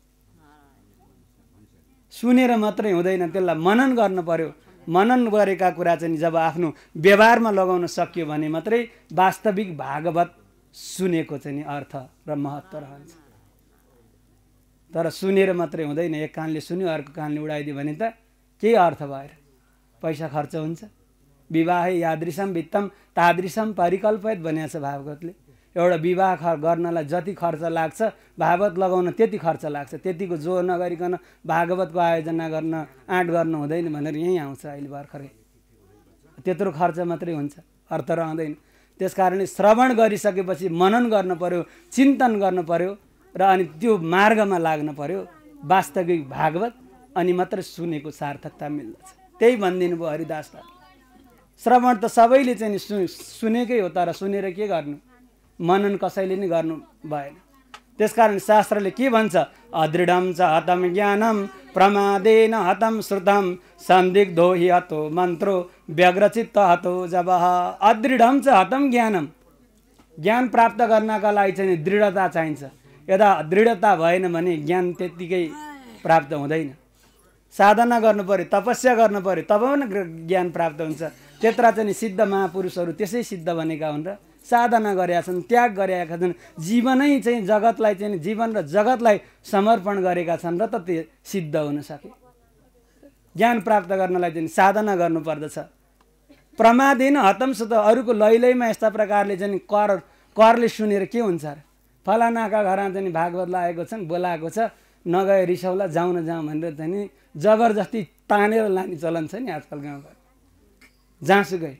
सुनेर मात्रै हुँदैन, त्यसलाई मनन गर्न पर्यो। मनन गरेका कुरा चाहिँ जब आफ्नो व्यवहारमा लगाउन सकियो भने मात्रै वास्तविक भागवत सुनेको चाहिँ अर्थ र महत्त्व रहन्छ। तर सुनेर मात्रै हुँदैन, एक कानले सुन्यो अर्को कानले उडाइदियो भने त केही अर्थ भएर पैसा खर्च हुन्छ। विवाह यादृशम वित्तम तादृशम परिकल्पित भनेको छ भागवतले। एउटा विवाह गर्नलाई जति खर्च लाग्छ भागवत लगाउन त्यति खर्च लाग्छ। त्यतिको जो नगरिकन भागवतको आयोजना गर्न आँट गर्नु हुँदैन भनेर यहीँ आउँछ अहिले भर्खरै। त्यत्रो खर्च मात्रै हुन्छ, अर्थ रहँदैन। त्यस कारणले श्रवण गरिसकेपछि मनन गर्न पर्यो, चिन्तन गर्न पर्यो र अनि त्यो मार्गमा लाग्न पर्यो वास्तविक भागवत, अनि मात्र सुनेको सार्थकता मिल्दछ। त्यही भनिदिनु भयो हरिदासले। श्रवण त सबैले चाहिँ सुनेकै हो, तर सुनेर के गर्नु? मनन कसैले नै गर्नु भएन। त्यसकारण शास्त्रले के भन्छ? अदृढम च हतम ज्ञानम प्रमादेन हतम श्रुतम संदिग्धो हि हतो मन्त्रो व्यग्रचित्त हतो जबः। अदृढम च हतम ज्ञानम, ज्ञान प्राप्त गर्नका लागि चाहिँ दृढता चाहिन्छ। यदा दृढता भएन भने ज्ञान त्यत्तिकै प्राप्त हुँदैन। साधना गर्नु पर्यो, तपस्या गर्नु पर्यो, तब पनि ज्ञान प्राप्त हुन्छ। त्यत्रा चाहिँ सिद्ध महापुरुषहरू त्यसै सिद्ध बनेका हुन् र साधना गरेका छन्, त्याग गरेका छन्, जीवनै चाहिँ जगतलाई चाहिँ जीवन र जगतलाई समर्पण गरेका छन् र त त्यो सिद्ध हुन सके। ज्ञान प्राप्त गर्नलाई चाहिँ साधना गर्नुपर्दछ। प्रमादेन हतम सुत, अरूको लैलैमा यस्ता प्रकारले चाहिँ करले सुनेर के हुन्छ र? फलानाका घरमा चाहिँ भागवत लागेको छन्, बोलाएको छ, नगए रिसाउला, जाउँ न जाउँ भनेर चाहिँ जबरजस्ती तानेर लाने चलन छ नि आजकल गाउँघर। जहाँसुकै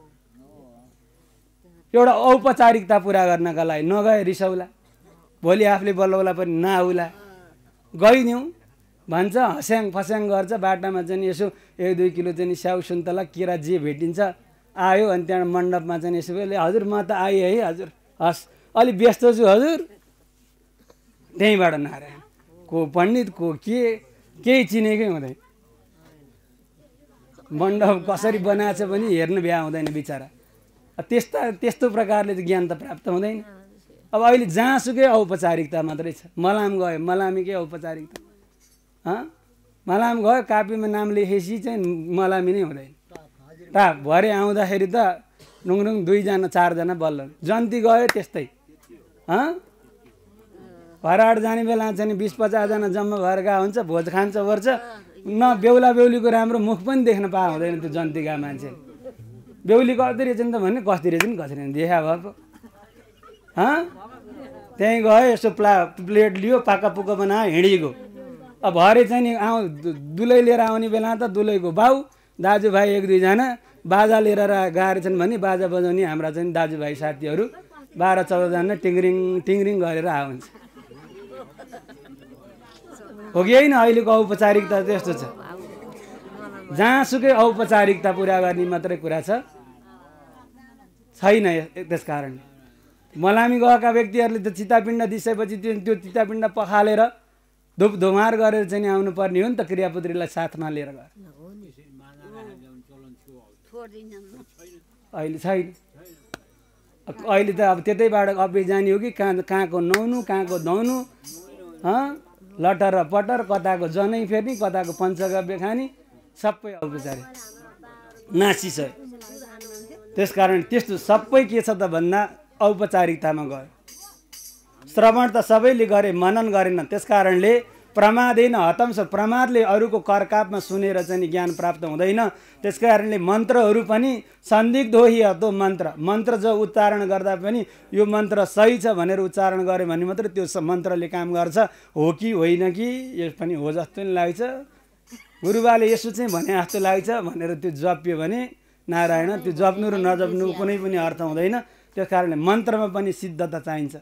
एउटा औपचारिकता पुरा गर्नका लागि नगए रिसाउला, भोलि आफूले बोलाउला पनि नआउला, गइदिउँ भन्छ, हस्याङ फस्याङ गर्छ। बाटामा चाहिँ यसो 1-2 किलो चाहिँ स्याउ सुन्तला किरा जे भेटिन्छ आयो, अनि त्यहाँ मण्डपमा चाहिँ यसो हजुर म त आएँ है हजुर, हस् अलि व्यस्त छु हजुर, त्यहीँबाट नारायण। को पण्डित को के, केही चिनेकै हुँदैन। मण्डप कसरी बनाएछ पनि हेर्न भ्या हुँदैन बिचरा। त्यस्तो प्रकारले त ज्ञान त प्राप्त हुँदैन। अब अहिले जहाँसुकै औपचारिकता मात्रै छ। मलाम गयो, मलामीकै औपचारिकता। मलाम गयो, कापीमा नाम लेखेपछि चाहिँ मलामी नै हुँदैन। भरे आउँदाखेरि त नुङरुङ 2जना 4जना बल्ल। जन्ती गयो त्यस्तै। घरहाट जाने बेला चाहिँ 20-50 जना जम्मा भएर गएको हुन्छ, भोज खान्छ वर्छ, न बेहुला बेहुलीको राम्रो मुख पनि देख्न पाए हुँदैन त्यो जन्तीका मान्छे। बेहुली कति रहेछ नि त भन्ने, कति रहेछ नि कसरी देखा भएको। त्यहीँ गयो, यसो प्लेट लियो, पाका पुक्का बनायो, हिँडिगयो। अब भरे चाहिँ नि दुलै लिएर आउने बेला त दुलैको बाउ दाजुभाइ 1-2 जना बाजा लिएर गएर छन् भने बाजा बजाउने हाम्रा चाहिँ दाजुभाइ साथीहरू 12-14 जना टिङ्रिङ टिङ्रिङ गरेर आउँछ। हो कि होइन? अहिलेको औपचारिकता त्यस्तो छ। जहाँसुकै औपचारिकता पुरा गर्ने मात्रै कुरा छैन। त्यसकारण मलामी गएका व्यक्तिहरूले त चितापिण्ड दिइसकेपछि त्यो चितापिण्ड पखालेर धुपधुमार गरेर चाहिँ आउनु पर्ने हो नि त, क्रियापुत्रीलाई साथमा लिएर गएर। अहिले छैन। अहिले त अब त्यतैबाट अफिस जाने हो कि कहाँको नुहाउनु, कहाँको धुवाउनु, लटर र पटर, कताको जनै फेर्ने, कताको पञ्चगव्य खाने, सबै औपचारिक नासिसक्यो। त्यसकारण त्यस्तो सबै के छ त भन्दा औपचारिकतामा गयो। श्रवण त सबैले गरे, मनन गरेन। त्यसकारणले प्रमादेन हतम छ, प्रमादले अरूको करकापमा सुनेर चाहिँ ज्ञान प्राप्त हुँदैन। त्यसकारणले मन्त्रहरू पनि संदिग्ध हो हतो मन्त्र जो उच्चारण गर्दा पनि यो मन्त्र सही छ भनेर उच्चारण गऱ्यो भने मात्रै त्यो मन्त्रले काम गर्छ। हो कि होइन कि यो पनि हो जस्तो नि लाग्छ, गुरुबाले यसो चाहिँ भने जस्तो लाग्छ भनेर त्यो जप्यो भने नारायण, त्यो जप्नु र नजप्नु कुनै पनि अर्थ हुँदैन। त्यस कारणले मन्त्रमा पनि सिद्धता चाहिन्छ।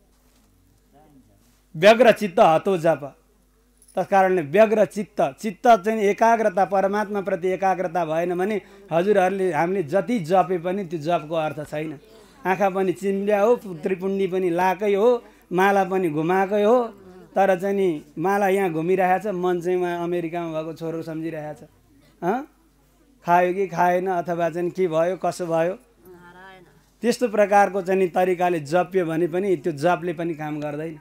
व्यग्र चित्त हतो जप। त्यस कारणले व्यग्र चित्त चाहिँ एकाग्रता, परमात्मा प्रति एकाग्रता भएन भने हजुरहरूले हामीले जति जपे पनि त्यो जपको अर्थ छैन। आँखा पनि चिम्ल्या हो, त्रिपुण्डी पनि लाकै हो, माला पनि घुमाएकै हो, तर चाहिँ नि माला यहाँ घुमिरहेको छ, मन चाहिँ उहाँ अमेरिकामा भएको छोरो सम्झिरहेको छ। खायो कि खाएन अथवा चाहिँ के भयो कसो भयो त्यस्तो प्रकारको चाहिँ तरिकाले जप्यो भने पनि त्यो जपले पनि काम गर्दैन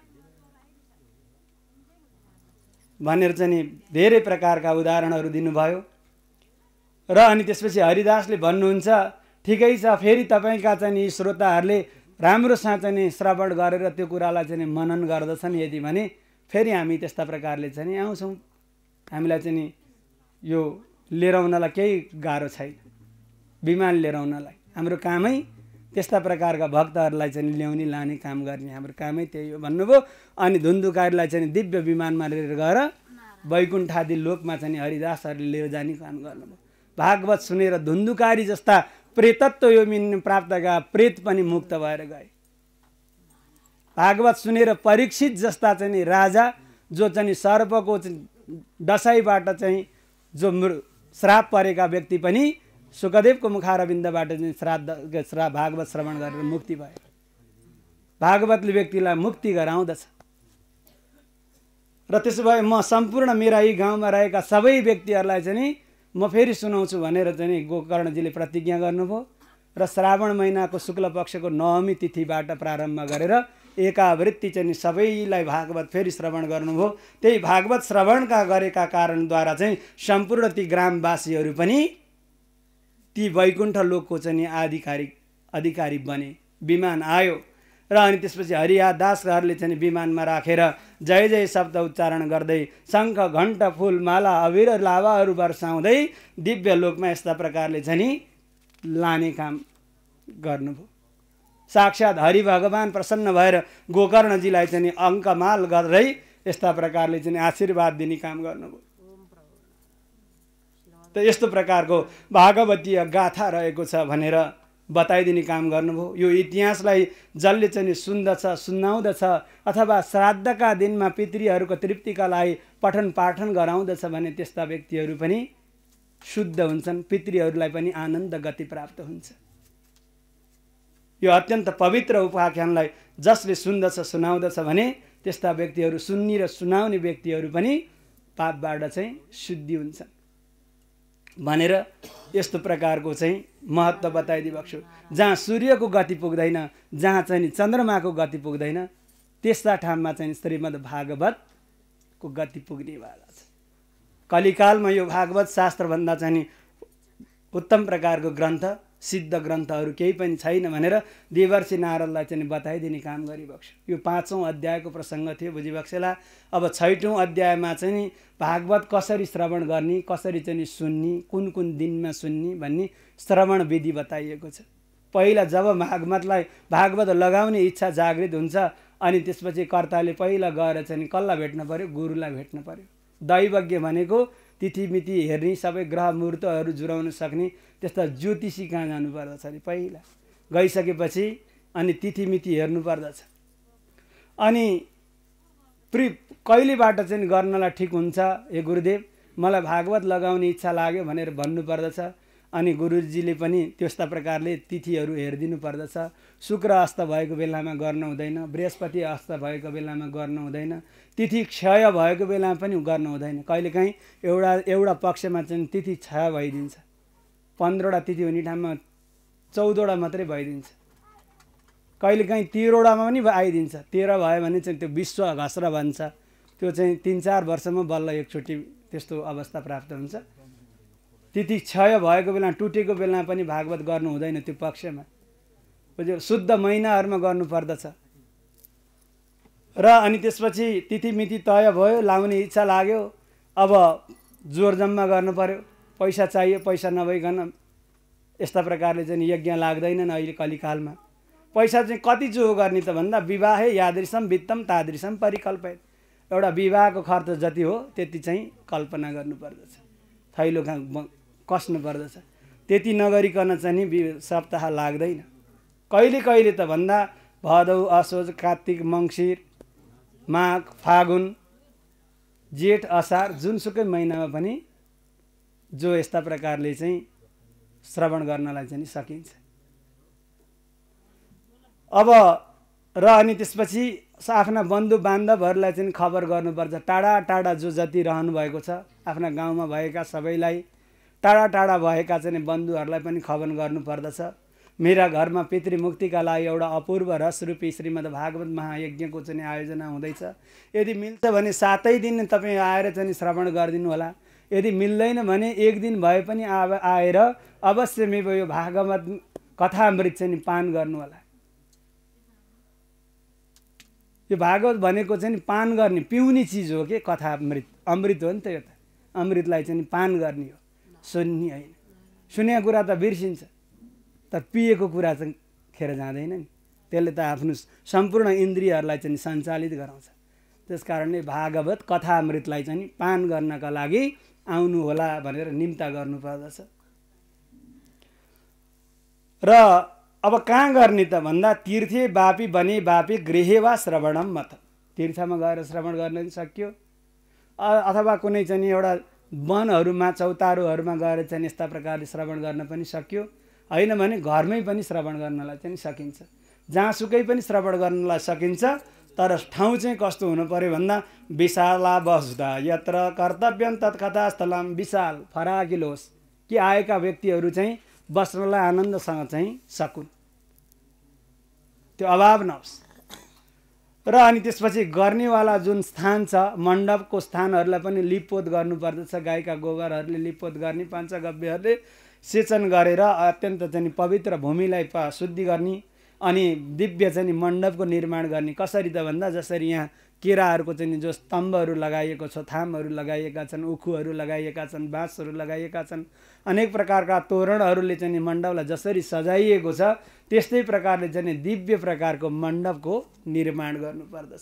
भनेर चाहिँ धेरै प्रकारका उदाहरणहरू दिनुभयो। र अनि त्यसपछि हरिदासले भन्नुहुन्छ ठिकै छ, फेरि तपाईँका चाहिँ श्रोताहरूले राम्रोसँग चाहिँ श्रवण गरेर त्यो कुरालाई चाहिँ मनन गर्दछन् यदि भने फेरि हामी त्यस्ता प्रकारले चाहिँ आउँछौँ। हामीलाई चाहिँ यो लिएर आउनलाई केही गाह्रो छैन, विमान लिएर आउनलाई हाम्रो कामै त्यस्ता प्रकारका भक्तहरूलाई चाहिँ ल्याउने लाने काम गर्ने हाम्रो कामै त्यही हो भन्नुभयो। अनि धुन्धुकारीलाई चाहिँ दिव्य विमानमा लिएर गएर वैकुण्ठ आदि लोकमा चाहिँ हरिदासहरूले लिएर जाने काम गर्नुभयो। भागवत सुनेर धुन्धुकारी जस्ता प्रेतत्व यो प्राप्त गए प्रेत पनि मुक्त भएर गए। भागवत सुनेर परीक्षित जस्ता चाहिँ राजा जो चाहिँ सर्पको दसाईबाट चाहिँ जो श्राप परेका व्यक्ति पनि सुखदेवको मुखारविन्दबाट चाहिँ भागवत श्रवण गरेर मुक्ति भए। भागवतले व्यक्तिलाई मुक्ति गराउँदछ। र त्यसो भए म सम्पूर्ण मेरा यी गाउँमा रहेका सबै व्यक्तिहरूलाई चाहिँ म फेरि सुनाउँछु भनेर चाहिँ गोकर्णजीले प्रतिज्ञा गर्नुभयो। र श्रावण महिनाको शुक्ल पक्षको नवमी तिथिबाट प्रारम्भ गरेर एकावृत्ति चाहिँ सबैलाई भागवत फेरि श्रवण गर्नुभयो। त्यही भागवत श्रवणका गरेका कारणद्वारा चाहिँ सम्पूर्ण ती ग्रामवासीहरू पनि ती वैकुण्ठ लोकको चाहिँ अधिकारी बने। विमान आयो र अनि त्यसपछि हरिदासहरूले चाहिँ विमानमा राखेर जय जय शब्द उच्चारण गर्दै शङ्ख घण्ट फुल माला अबिर लावाहरू वर्षाउँदै दिव्य लोकमा यस्ता प्रकारले चाहिँ लाने काम गर्नुभयो। साक्षात् हरि भगवान प्रसन्न भएर गोकर्णजीलाई चाहिँ अङ्कमाल गर्दै यस्ता प्रकारले चाहिँ आशीर्वाद दिने काम गर्नुभयो। त यस्तो प्रकारको भागवतीय गाथा रहेको छ भनेर बताइदिने काम गर्नुभयो। यो इतिहासलाई जसले चाहिँ सुन्दछ सुनाउँदछ अथवा श्राद्धका दिनमा पितृहरूको तृप्तिका लागि पठन पाठन गराउँदछ भने त्यस्ता व्यक्तिहरू पनि शुद्ध हुन्छन्, पितृहरूलाई पनि आनन्द गति प्राप्त हुन्छ। यो अत्यन्त पवित्र उपाख्यानलाई जसले सुन्दछ सुनाउँदछ भने त्यस्ता व्यक्तिहरू सुन्ने र सुनाउने व्यक्तिहरू पनि पापबाट चाहिँ शुद्धि हुन्छन् भनेर यस्तो प्रकारको चाहिँ महत्त्व बताइदिएको छु। जहाँ सूर्यको गति पुग्दैन, जहाँ चाहिँ चन्द्रमाको गति पुग्दैन, त्यस्ता ठाउँमा चाहिँ श्रीमद् भागवतको गति पुग्नेवाला छ। कलिकालमा यो भागवत शास्त्रभन्दा चाहिँ उत्तम प्रकारको ग्रन्थ सिद्ध ग्रन्थहरू केही पनि छैन भनेर देवर्षि नारदलाई चाहिँ बताइदिने काम गरिबक्स्यो। यो 5औं अध्यायको प्रसङ्ग थियो बुझिबक्सेला। अब 6औं अध्यायमा चाहिँ भागवत कसरी श्रवण गर्ने, कसरी चाहिँ सुन्ने, कुन कुन दिनमा सुन्ने भन्ने श्रवण विधि बताइएको छ। पहिला जब भागवत लगाउने इच्छा जागृत हुन्छ अनि त्यसपछि कर्ताले पहिला गएर चाहिँ कसलाई भेट्न पर्यो, गुरुलाई भेट्न पर्यो। दैवज्ञ भनेको तिथिमिति हेर्ने, सबै ग्रह मुहूर्तहरू जुराउन सक्ने त्यस्ता ज्योतिषी कहाँ जानुपर्दछ नि पहिला। गइसकेपछि अनि तिथिमिति हेर्नु पर्दछ। अनि कहिलेबाट चाहिँ गर्नलाई ठिक हुन्छ, हे गुरुदेव मलाई भागवत लगाउने इच्छा लाग्यो भनेर भन्नुपर्दछ। अनि गुरुजीले पनि त्यस्ता प्रकारले तिथिहरू हेरिदिनु पर्दछ। शुक्र अस्त भएको बेलामा गर्न हुँदैन, बृहस्पति अस्त भएको बेलामा गर्न हुँदैन, तिथि क्षय भएको बेलामा पनि गर्न हुँदैन। कहिलेकाहीँ एउटा पक्षमा चाहिँ तिथि क्षय भइदिन्छ, 15वटा तिथि हुने ठाउँमा 14वटा मात्रै भइदिन्छ, कहिलेकाहीँ 13वटामा पनि आइदिन्छ। 13 भयो भने चाहिँ त्यो विश्व घस्र भन्छ, त्यो चाहिँ 3-4 वर्षमा बल्ल एकचोटि त्यस्तो अवस्था प्राप्त हुन्छ। तिथि क्षय भएको बेला टुटेको बेलामा पनि भागवत गर्नु हुँदैन त्यो पक्षमा, बुझ्यो। शुद्ध महिनाहरूमा गर्नुपर्दछ। र अनि त्यसपछि तिथिमिति तय भयो, लाउने इच्छा लाग्यो, अब जोर जम्मा गर्नु पर्यो, पैसा चाहियो, पैसा नभइकन यस्ता प्रकारले चाहिँ यज्ञ लाग्दैनन् अहिले कलिकालमा। पैसा चाहिँ कति जो गर्ने त भन्दा विवाहे यादृशम वित्तम तादृशम परिकल्पित, एउटा विवाहको खर्च जति हो त्यति चाहिँ कल्पना गर्नुपर्दछ, थैलो कस्नु पर्दछ। त्यति नगरिकन चाहिँ सप्ताह लाग्दैन। कहिले कहिले त भन्दा भदौ असोज कार्तिक मङ्सिर माघ फागुन जेठ असार जुनसुकै महिनामा पनि जो यस्ता प्रकारले चाहिँ श्रवण गर्नलाई चाहिँ सकिन्छ। अब र अनि त्यसपछि आफ्ना बन्धु बान्धवहरूलाई चाहिँ खबर गर्नुपर्छ। टाढा टाढा जो जति रहनु भएको छ आफ्ना गाउँमा भएका सबैलाई टाढा टाढा भएका चाहिँ बन्धुहरूलाई पनि खबन गर्नुपर्दछ। मेरा घरमा पितृमुक्तिका लागि एउटा अपूर्व रसरूपी श्रीमद् भागवत महायज्ञको चाहिँ आयोजना हुँदैछ। यदि मिल्छ भने 7 दिन तपाईँ आएर चाहिँ श्रवण गरिदिनु होला। यदि मिल्दैन भने 1 दिन भए पनि आएर अवश्य मेरो यो भागवत कथामृत चाहिँ पान गर्नु होला। यो भागवत भनेको चाहिँ पान गर्ने पिउने चिज हो कि कथामृत, अमृत हो नि त। यो त अमृतलाई चाहिँ पान गर्ने हो, सुन्ने होइन। सुनेको कुरा त बिर्सिन्छ, तर पिएको कुरा चाहिँ खेर जाँदैन नि। त्यसले त आफ्नो सम्पूर्ण इन्द्रियहरूलाई चाहिँ सञ्चालित गराउँछ। त्यस कारणले भागवत कथामृतलाई चाहिँ पान गर्नका लागि आउनु होला भनेर निम्ता गर्नुपर्दछ। र अब कहाँ गर्ने त भन्दा तीर्थे बापी बने बापी गृहे वा श्रवणम मत। तीर्थमा गएर श्रवण गर्न सक्यो, अथवा कुनै चाहिँ एउटा वनहरूमा चौतारोहरूमा गएर चाहिँ यस्ता प्रकारले श्रवण गर्न पनि सक्यो। होइन भने घरमै पनि श्रवण गर्नलाई चाहिँ सकिन्छ, जहाँसुकै पनि श्रवण गर्नलाई सकिन्छ। तर ठाउँ चाहिँ कस्तो हुनु पर्यो भन्दा विशाला बस्दा यत्र कर्तव्यम तत्कथास्थलम, विशाल फराकिलो होस् कि आएका व्यक्तिहरू चाहिँ बस्नलाई आनन्दसँग चाहिँ सकुन्, त्यो अभाव नहोस्। र अनि त्यसपछि गर्नेवाला जुन स्थान छ मण्डपको स्थानहरूलाई पनि लिपपोत गर्नुपर्दछ। गाईका गोबरहरूले लिपपोत गर्ने, पञ्चगव्यहरूले सेचन गरेर अत्यन्त चाहिँ पवित्र भूमिलाई शुद्धि गर्ने अनि दिव्य चाहिँ मण्डपको निर्माण गर्ने। कसरी त भन्दा जसरी यहाँ केराहरूको चाहिँ जो स्तम्भहरू लगाइएको छ, थामहरू लगाइएका छन्, उखुहरू लगाइएका छन्, बाँसहरू लगाइएका छन्, अनेक प्रकारका तोरणहरूले चाहिँ मण्डपलाई जसरी सजाइएको छ त्यस्तै प्रकारले चाहिँ दिव्य प्रकारको मण्डपको निर्माण गर्नुपर्दछ।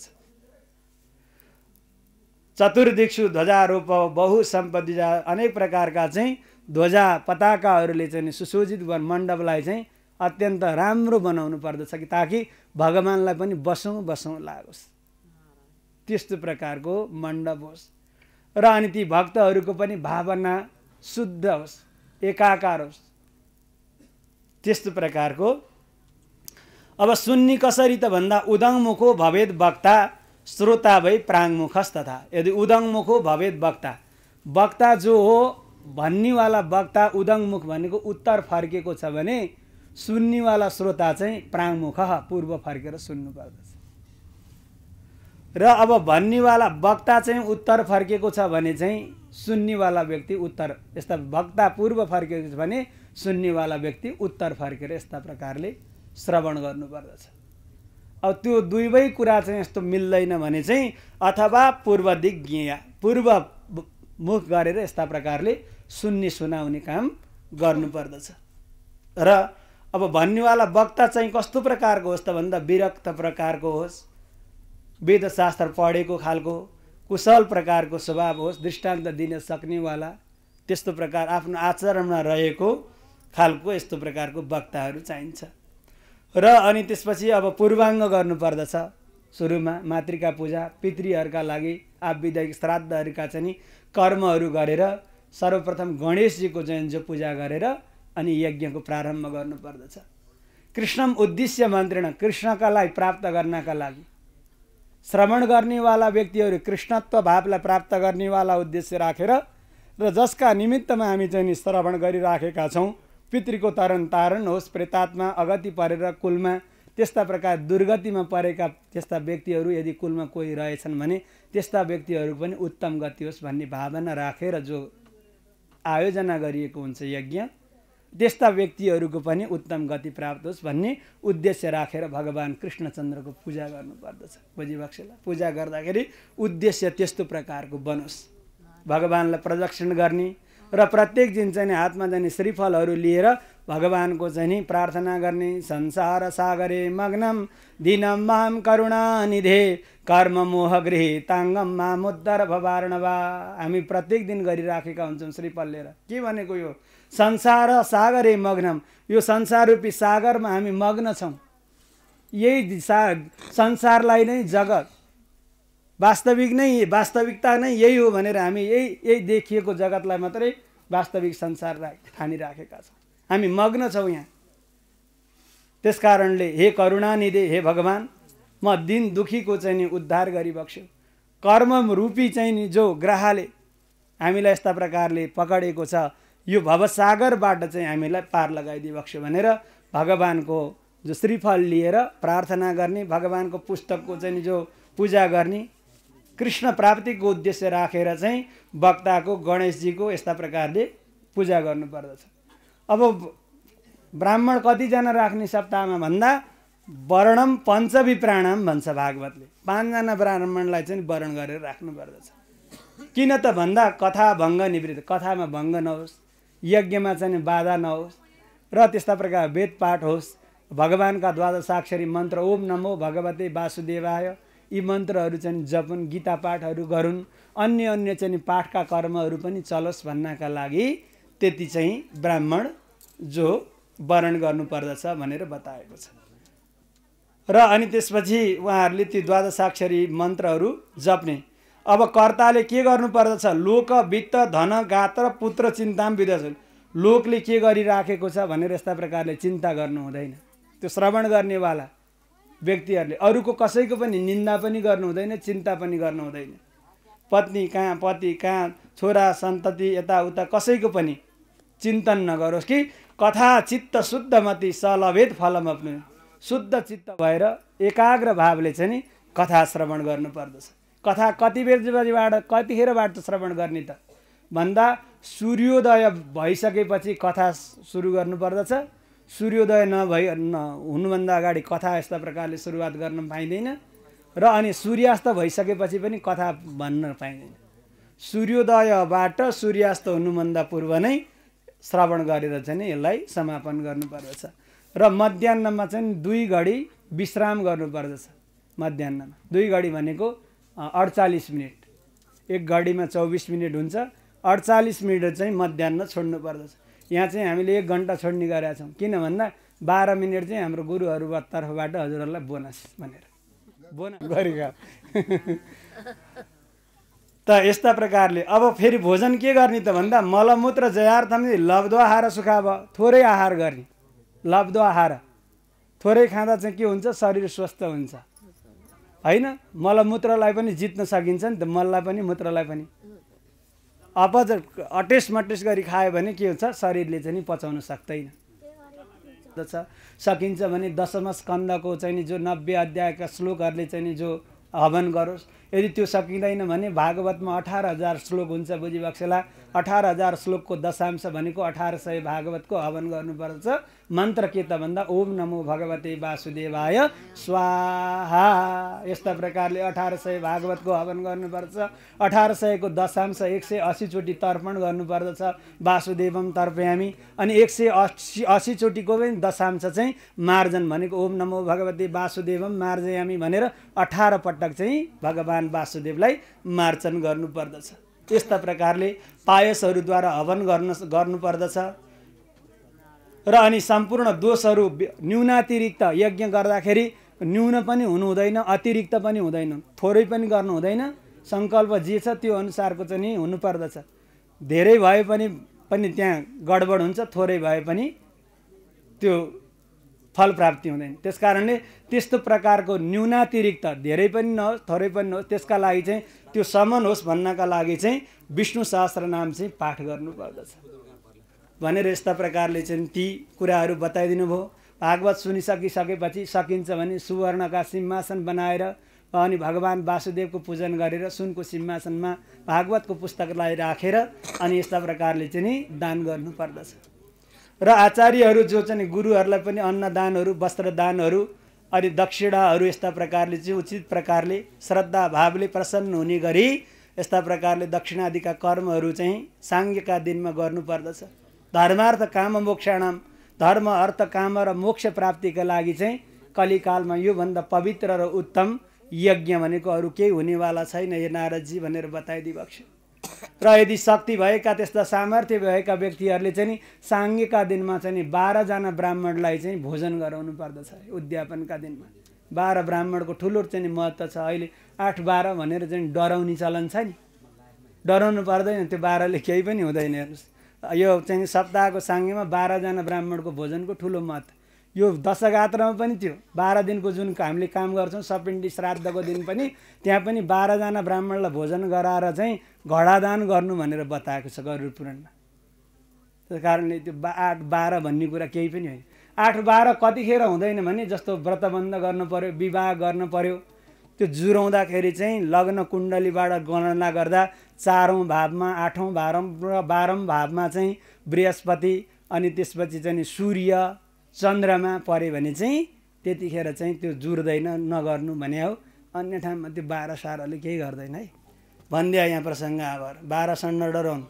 चतुर्दिक्षु ध्वजारोप बहुसम्पत्ति, अनेक प्रकारका चाहिँ ध्वजा पताकाहरूले चाहिँ सुसज्जित मण्डपलाई चाहिँ अत्यन्त राम्रो बनाउनु पर्दछ कि ताकि भगवान्लाई पनि बसौँ बसौँ लागोस्, त्यस्तो प्रकारको मण्डप होस्। र अनि ती भक्तहरूको पनि भावना शुद्ध होस्, एकाकार होस्, त्यस्तो प्रकारको। अब सुन्नी कसरी त भन्दा उदङमुखो भवेद वक्ता श्रोता भई प्राङ्मुखस् तथा। यदि उदङमुखो भवेद वक्ता, वक्ता जो हो भन्नेवाला वक्ता उदङमुख भनेको उत्तर फर्केको छ भने सुन्नेवाला श्रोता चाहिँ प्राङ्मुख पूर्व फर्केर सुन्नु पर्दछ। र अब भन्नेवाला वक्ता चाहिँ उत्तर फर्केको छ भने चाहिँ सुन्नेवाला व्यक्ति उत्तर, यस्ता वक्ता पूर्व फर्केको छ भने सुन्नेवाला व्यक्ति उत्तर फर्केर यस्ता प्रकारले श्रवण गर्नुपर्दछ। अब त्यो दुवै कुरा चाहिँ यस्तो मिल्दैन भने चाहिँ अथवा पूर्व दिग् पूर्व मुख गरेर यस्ता प्रकारले सुन्ने सुनाउने काम गर्नुपर्दछ। र अब भन्नेवाला वक्ता चाहिँ कस्तो प्रकारको होस् त भन्दा विरक्त प्रकारको होस्, वेदशास्त्र पढेको खालको, कुशल प्रकारको स्वभाव होस्, दृष्टान्त दिन सक्नेवाला, त्यस्तो प्रकार आफ्नो आचरणमा रहेको खालको यस्तो प्रकारको वक्ताहरू चाहिन्छ। र अनि त्यसपछि अब पूर्वाङ्ग गर्नुपर्दछ। सुरुमा मातृका पूजा, पितृहरूका लागि आवविधिक श्राद्धहरूका चाहिँ कर्महरू गरेर सर्वप्रथम गणेशजीको जो पूजा गरेर अनि यज्ञको प्रारम्भ गर्नुपर्दछ। कृष्णम उद्देश्य मन्त्रेण, कृष्णका लागि प्राप्त गर्नका लागि श्रवण गर्नेवाला व्यक्तिहरू कृष्णत्व भावलाई प्राप्त गर्नेवाला उद्देश्य राखेर र जसका निमित्तमा हामी चाहिँ श्रवण गरिराखेका छौँ, पितृको तरण तारण होस्, प्रेतात्मा अगति परेर कुलमा त्यस्ता प्रकार दुर्गतिमा परेका त्यस्ता व्यक्तिहरू यदि कुलमा कोही रहेछन् भने त्यस्ता व्यक्तिहरू पनि उत्तम गति होस् भन्ने भावना राखेर जो आयोजना गरिएको हुन्छ यज्ञ, त्यस्ता व्यक्तिहरूको पनि उत्तम गति प्राप्त होस् भन्ने उद्देश्य राखेर भगवान् कृष्णचन्द्रको पूजा गर्नुपर्दछ। बुझिबक्सेला? पूजा गर्दाखेरि उद्देश्य त्यस्तो प्रकारको बनोस्, भगवान्लाई प्रदक्षिण गर्ने र प्रत्येक दिन चाहिँ हातमा जाने श्रीफलहरू लिएर भगवानको चाहिँ प्रार्थना गर्ने। संसार सागरे मग्नम दिनम माम करुणानिधे कर्म मोह गृहे ताङ्गम मामुद्धार भवार्णवा। हामी प्रत्येक दिन गरिराखेका हुन्छौँ श्रीफल लिएर। के भनेको यो संसार सागरे मग्नम, यो संसार रूपी सागरमा हामी मग्न छौँ। यही संसारलाई नै जगत वास्तविकता नै यही हो भनेर हामी यही देखिएको जगतलाई मात्रै वास्तविक संसारलाई ठानिराखेका छौँ। हामी मग्न छौँ यहाँ। त्यस कारणले हे करुणानिधे, हे भगवान्, म दिन दुखीको चाहिँ नि उद्धार गरिबक्स्यो। कर्म रूपी चाहिँ नि जो ग्रहले हामीलाई यस्ता प्रकारले पकडेको छ, यो भवसागरबाट चाहिँ हामीलाई पार लगाइदिबक्स्यो भनेर भगवानको जो श्रीफल लिएर प्रार्थना गर्ने, भगवानको पुस्तकको चाहिँ जो पूजा गर्ने, कृष्ण प्राप्तिको उद्देश्य राखेर चाहिँ वक्ताको गणेशजीको यस्ता प्रकारले पूजा गर्नुपर्दछ। अब ब्राह्मण कतिजना राख्ने सप्ताहमा भन्दा वर्णम पञ्चविप्राणम भन्छ भागवतले। 5 जना ब्राह्मणलाई चाहिँ वर्ण गरेर राख्नुपर्दछ। किन त भन्दा कथा भङ्ग निवृत्त, कथामा भङ्ग नहोस्, यज्ञमा चाहिँ बाधा नहोस् र त्यस्ता प्रकार वेद पाठ होस्, भगवानका द्वादशाक्षरी मन्त्र ओम नमो भगवते वासुदेवाय यी मन्त्रहरू चाहिँ जपुन्, गीता पाठहरू गरून्, अन्य अन्य चाहिँ पाठका कर्महरू पनि चलोस् भन्नका लागि त्यति चाहिँ ब्राह्मण जो वर्ण गर्नुपर्दछ भनेर बताएको छ। र अनि त्यसपछि उहाँहरूले ती द्वादशाक्षरी मन्त्रहरू जप्ने। अब कर्ताले के गर्नुपर्दछ? लोक वित्त धन गात्र पुत्र चिन्ताम विदछन्। लोकले के गरिराखेको छ भनेर यस्ता प्रकारले चिन्ता गर्नु हुँदैन। त्यो श्रवण गर्नेवाला व्यक्तिहरूले अरूको कसैको पनि निन्दा पनि गर्नु हुँदैन, चिन्ता पनि गर्नु हुँदैन। पत्नी कहाँ, पति कहाँ, छोरा सन्तति यताउता कसैको पनि चिन्तन नगरोस् कि कथा चित्त शुद्धमती सलभेद फलम अपनु। शुद्ध चित्त भएर एकाग्र भावले चाहिँ नि कथा श्रवण गर्नुपर्दछ। कथा कति बेरबाट कतिखेरबाट श्रवण गर्ने त भन्दा सूर्योदय भइसकेपछि कथा सुरु गर्नुपर्दछ। सूर्योदय हुनुभन्दा अगाडि कथा यस्ता प्रकारले सुरुवात गर्न पाइँदैन र अनि सूर्यास्त भइसकेपछि पनि कथा भन्न पाइँदैन। सूर्योदयबाट सूर्यास्त हुनुभन्दा पूर्व नै श्रवण गरेर चाहिँ यसलाई समापन गर्नुपर्दछ। र मध्याह्नमा चाहिँ 2 घडी विश्राम गर्नुपर्दछ। मध्याह्नमा 2 घडी भनेको 48 मिनट, 1 घडीमा 24 मिनट हुन्छ, 48 मिनट चाहिँ मध्याह्न छोड्नुपर्दछ। यहाँ चाहिँ हामीले 1 घन्टा छोड्ने गरेका छौँ। किन भन्दा 12 मिनट चाहिँ हाम्रो गुरुहरूको तर्फबाट हजुरहरूलाई बोनस भनेर बोनस गरेका। त यस्ता प्रकारले अब फेरि भोजन के गर्ने त भन्दा मलमूत्र जयार्थम लब्ध्वा आहार सुखाव, थोरै आहार गर्ने। लब्ध्वा आहार थोरै खाँदा चाहिँ के हुन्छ? शरीर स्वस्थ हुन्छ हैन। मलमूत्रलाई पनि जित्न सकिन्छ नि त, मललाई पनि मूत्रलाई पनि। अटेस मटेस गरी खायो भने के हुन्छ? शरीरले चाहिँ पचाउन सक्दैन। सकिन्छ भने दशम स्कन्धको चाहिँ जो 90 अध्यायका श्लोकहरूले चाहिँ जो हवन गरोस्। यदि त्यो सकिँदैन भने भागवतमा 18,000 श्लोक हुन्छ बुझिबक्सेला। 18,000 श्लोकको दशांश भनेको 1800 भागवतको हवन गर्नुपर्छ। मन्त्र के त भन्दा ओम नमो भगवते वासुदेवाय स्वाहा। यस्ता प्रकारले 1800 भागवतको हवन गर्नुपर्छ। 1800 को दशांश 180 चोटि तर्पण गर्नुपर्दछ। वासुदेवम तर्पयामी। अनि 180 चोटिको पनि दशांश चाहिँ मार्जन भनेको ओम नमो भगवते वासुदेवम मार्जयामी भनेर 18 पटक चाहिँ भगवान वासुदेवलाई मार्जन गर्नुपर्दछ। यस्ता प्रकारले पायसहरूद्वारा हवन गर्नुपर्दछ। र अनि सम्पूर्ण दोषहरू न्यूनातिरिक्त यज्ञ गर्दाखेरि न्यून पनि हुनु हुँदैन, अतिरिक्त पनि हुँदैन, थोरै पनि गर्नु हुँदैन। सङ्कल्प जे छ त्यो अनुसारको चाहिँ नि हुनुपर्दछ। धेरै भए पनि त्यहाँ गडबड हुन्छ, थोरै भए पनि त्यो फल प्राप्ति हुँदैन। त्यसकारणले त्यस्तो प्रकारको न्यूनातिरिक्त धेरै पनि नहोस् थोरै पनि नहोस्, त्यसका लागि चाहिँ त्यो समन होस् भन्नका लागि चाहिँ विष्णु सहस्रनाम चाहिँ पाठ गर्नुपर्दछ भनेर यस्ता प्रकारले चाहिँ ती कुराहरू बताइदिनु भयो। भागवत सुनिसकेपछि सकिन्छ भने सुवर्णका सिंहासन बनाएर अनि भगवान वासुदेवको पूजन गरेर सुनको सिंहासनमा भागवतको पुस्तकलाई राखेर अनि यस्ता प्रकारले चाहिँ दान गर्नुपर्दछ। र आचार्यहरू जो चाहिँ गुरुहरूलाई पनि अन्नदानहरू, वस्त्रदानहरू अनि दक्षिणाहरू यस्ता प्रकारले चाहिँ उचित प्रकारले श्रद्धा भावले प्रसन्न हुने गरी यस्ता प्रकारले दक्षिणादिका कर्महरू चाहिँ साङ्गेका दिनमा गर्नुपर्दछ। धर्मार्थ काम मोक्षाणाम, धर्म अर्थ काम र मोक्ष प्राप्तिका लागि चाहिँ कलिकालमा योभन्दा पवित्र र उत्तम यज्ञ भनेको अरू केही हुनेवाला छैन हे नारदजी भनेर बताइदिएको। र यदि शक्ति भएका त्यस्ता सामर्थ्य भएका व्यक्तिहरूले चाहिँ साङ्गेका दिनमा चाहिँ 12 जना ब्राह्मणलाई चाहिँ भोजन गराउनु पर्दछ। उद्यापनका दिनमा 12 ब्राह्मणको ठुलो चाहिँ महत्त्व छ। अहिले 8-12 भनेर चाहिँ डराउने चलन छ नि, डराउनु पर्दैन, त्यो 12ले केही पनि हुँदैन। हेर्नुहोस् यो चाहिँ सप्ताहको साङ्गेमा 12 जना ब्राह्मणको भोजनको ठुलो महत्त्व। यो दशगात्रामा पनि थियो 12 दिनको जुन हामीले काम गर्छौँ, सपिण्डी श्राद्धको दिन पनि त्यहाँ पनि 12 जना ब्राह्मणलाई भोजन गराएर चाहिँ घडादान गर्नु भनेर बताएको छ गरुड पुराणमा। त्यस कारणले त्यो 8 12 भन्ने कुरा केही पनि होइन। 8 12 कतिखेर हुँदैन भने जस्तो व्रतबन्ध गर्नु पर्यो, विवाह गर्नु पर्यो, त्यो जुराउँदाखेरि चाहिँ लग्न कुण्डलीबाट गणना गर्दा 4औं भावमा 8औं 12औं भावमा चाहिँ बृहस्पति अनि त्यसपछि चाहिँ सूर्य चन्द्रमा परे भने चाहिँ त्यतिखेर चाहिँ त्यो जुर्दैन, नगर्नु भने हो। अन्य ठाउँमा त्यो 12 सारले केही गर्दैन है भन्दिया यहाँ प्रसङ्ग आभार 12 सन्न डराउनु।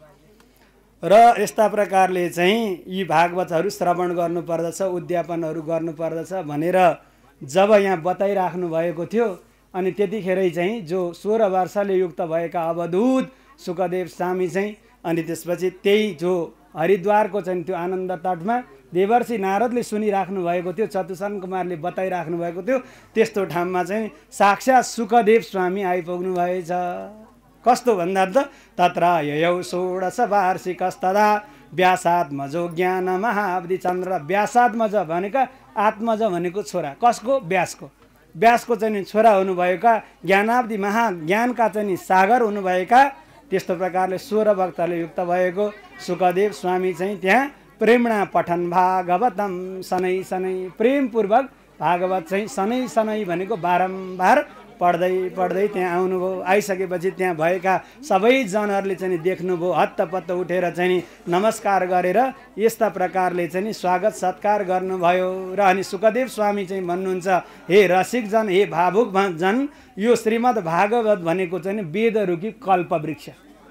र यस्ता प्रकारले चाहिँ यी भागवतहरू श्रवण गर्नुपर्दछ, उद्यापनहरू गर्नुपर्दछ भनेर जब यहाँ बताइराख्नु भएको थियो अनि त्यतिखेरै चाहिँ जो 16 वर्षले युक्त भएका अवधूत सुखदेव स्वामी चाहिँ अनि त्यसपछि त्यही जो हरिद्वारको चाहिँ त्यो आनन्द तटमा देवर्षि नारदले सुनिराख्नु भएको थियो, चतुसन कुमारले बताइराख्नु भएको थियो, त्यस्तो ठाउँमा चाहिँ साक्षात् सुखदेव स्वामी आइपुग्नु भएछ। कस्तो भन्दा त तत्र ययौ 16 वार्षिकस्तदा व्यासात्मजो ज्ञान महाब्धि चन्द्र। व्यासात्मज भनेका आत्मज भनेको छोरा, कसको? व्यासको। व्यासको चाहिँ छोरा हुनुभएका ज्ञानाब्धि महाज्ञानका चाहिँ सागर हुनुभएका त्यस्तो प्रकारले 16 भक्तले युक्त भएको सुखदेव स्वामी चाहिँ त्यहाँ प्रेमणा पठन भागवतम सनै सनै प्रेमपूर्वक भागवत चाहिँ सनै सनै भनेको बारम्बार पढ्दै पढ्दै त्यहाँ आउनुभयो। आइसकेपछि त्यहाँ भएका सबै जनहरूले चाहिँ देख्नुभयो, हत्तपत्त उठेर चाहिँ नमस्कार गरेर यस्ता प्रकारले चाहिँ स्वागत सत्कार गर्नुभयो। र अनि सुखदेव स्वामी चाहिँ भन्नुहुन्छ, हे रसिकजन, हे भावुक जन, यो श्रीमद् भागवत भनेको चाहिँ वेदरूपी कल्पवृक्ष,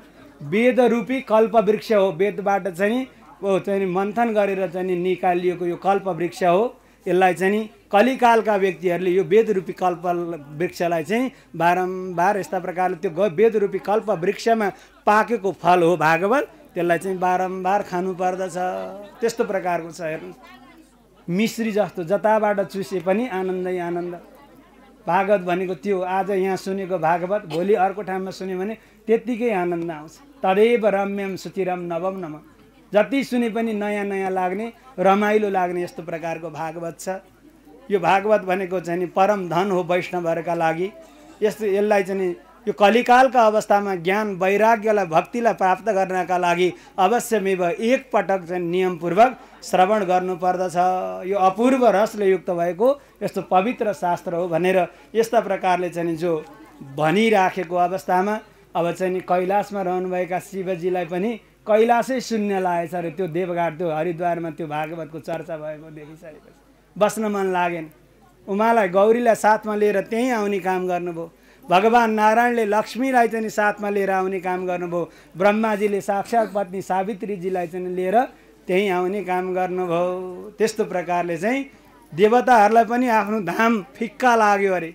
वेदरूपी कल्पवृक्ष हो। वेदबाट चाहिँ मन्थन गरेर चाहिँ निकालिएको यो कल्पवृक्ष हो। यसलाई चाहिँ कलिकालका व्यक्तिहरूले यो वेदरूपी कल्पवृक्षलाई चाहिँ बारम्बार यस्ता प्रकारले त्यो वेदरूपी कल्पवृक्षमा पाकेको फल हो भागवत, त्यसलाई चाहिँ बारम्बार खानु पर्दछ। त्यस्तो प्रकारको छ। हेर्नु मिश्री जस्तो जताबाट चुसे पनि आनन्दै आनन्द। भागवत भनेको त्यो आज यहाँ सुनेको भागवत भोलि अर्को ठाउँमा सुन्यो भने त्यत्तिकै आनन्द आउँछ। तदेव रम्यम सुचिरम नवम नम, जति सुने पनि नयाँ नयाँ लाग्ने, रमाइलो लाग्ने यस्तो प्रकारको भागवत छ। यो भागवत भनेको चाहिँ परम धन हो वैष्णवहरूका लागि। यसलाई चाहिँ यो कलिकालका अवस्थामा ज्ञान वैराग्यलाई भक्तिलाई प्राप्त गर्नका लागि अवश्यमेव एक पटक चाहिँ नियमपूर्वक श्रवण गर्नुपर्दछ। यो अपूर्व रसले युक्त भएको यस्तो पवित्र शास्त्र हो भनेर यस्ता प्रकारले चाहिँ जो भनिराखेको अवस्थामा अब चाहिँ कैलाशमा रहनुभएका शिवजीलाई पनि कैलाशै शून्य लागेछ र त्यो देवघाट त्यो हरिद्वारमा त्यो भागवतको चर्चा भएको देखिसकेपछि बस्न मन लागेन। उमालाई गौरीलाई साथमा लिएर त्यहीँ आउने काम गर्नुभयो। भगवान नारायणले लक्ष्मीलाई चाहिँ साथमा लिएर आउने काम गर्नुभयो। ब्रह्माजीले साक्षात् पत्नी सावित्रीजीलाई चाहिँ लिएर त्यहीँ आउने काम गर्नुभयो। त्यस्तो प्रकारले चाहिँ देवताहरूलाई पनि आफ्नो धाम फिक्का लाग्यो अरे।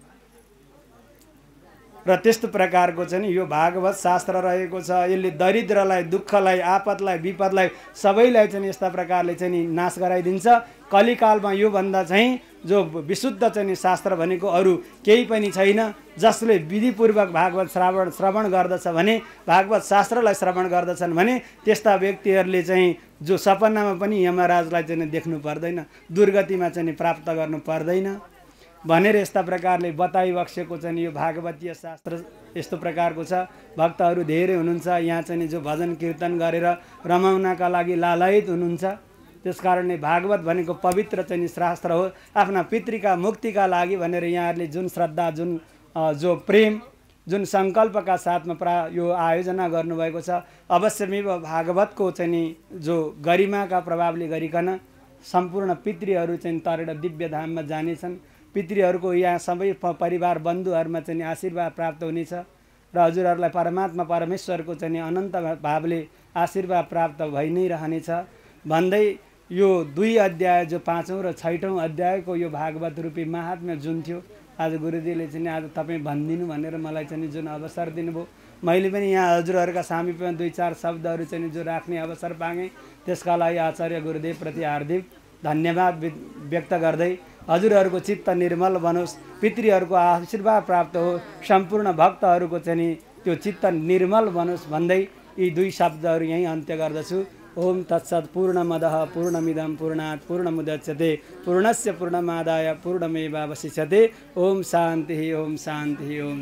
र त्यस्तो प्रकारको चाहिँ यो भागवत शास्त्र रहेको छ। यसले दरिद्रलाई, दुःखलाई, आपतलाई, विपदलाई सबैलाई चाहिँ यस्ता प्रकारले चाहिँ नाश गराइदिन्छ। कलिकालमा योभन्दा चाहिँ जो विशुद्ध चाहिँ शास्त्र भनेको अरू केही पनि छैन। जसले विधिपूर्वक भागवत श्रवण गर्दछ भने, भागवत शास्त्रलाई श्रवण गर्दछन् भने त्यस्ता व्यक्तिहरूले चाहिँ जो सपनामा पनि यमराजलाई चाहिँ देख्नु पर्दैन, दुर्गतिमा चाहिँ प्राप्त गर्नु पर्दैन भनेर यस्ता प्रकारले बताइबक्सेको चाहिँ यो भागवतीय शास्त्र यस्तो प्रकारको छ। भक्तहरू धेरै हुनुहुन्छ यहाँ चाहिँ जो भजन कीर्तन गरेर रमाउनका लागि लालायित हुनुहुन्छ। त्यसकारणले भागवत भनेको पवित्र चाहिँ शास्त्र हो। आफ्ना पितृका मुक्तिका लागि भनेर यहाँहरूले जुन श्रद्धा, जुन जो प्रेम, जुन सङ्कल्पका साथमा यो आयोजना गर्नुभएको छ, अवश्यमेव भागवतको चाहिँ जो गरिमाका प्रभावले गरिकन सम्पूर्ण पितृहरू चाहिँ तरेर दिव्य धाममा जानेछन्। पितृहरूको यहाँ सबै परिवार बन्धुहरूमा चाहिँ आशीर्वाद प्राप्त हुनेछ र हजुरहरूलाई परमात्मा परमेश्वरको चाहिँ अनन्त भावले आशीर्वाद प्राप्त भइ नै रहनेछ भन्दै यो 2 अध्याय जो 5औं र 6औं अध्यायको यो भागवत रूपी महात्म्य जुन थियो, आज गुरुदेवले चाहिँ आज तपाईँ भनिदिनु भनेर मलाई चाहिँ जुन अवसर दिनुभयो, मैले पनि यहाँ हजुरहरूका सामीप्यमा 2-4 शब्दहरू चाहिँ जो राख्ने अवसर पाएँ। त्यसका लागि आचार्य गुरुदेवप्रति हार्दिक धन्यवाद व्यक्त गर्दै हजुरहरूको चित्त निर्मल बनोस्, पितृहरूको आशीर्वाद प्राप्त हो, सम्पूर्ण भक्तहरूको चाहिँ त्यो चित्त निर्मल बनोस् भन्दै यी 2 शब्दहरू यहीँ अन्त्य गर्दछु। ओम तत्सत् पूर्णमदः पूर्णमिदं पूर्णात् पूर्णमुदच्यते पूर्णस्य पूर्णमादाय पूर्णमेवावशिष्यते। ओम शान्तिः, ओम शान्तिः, ओम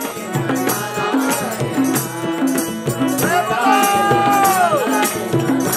शान्तिः।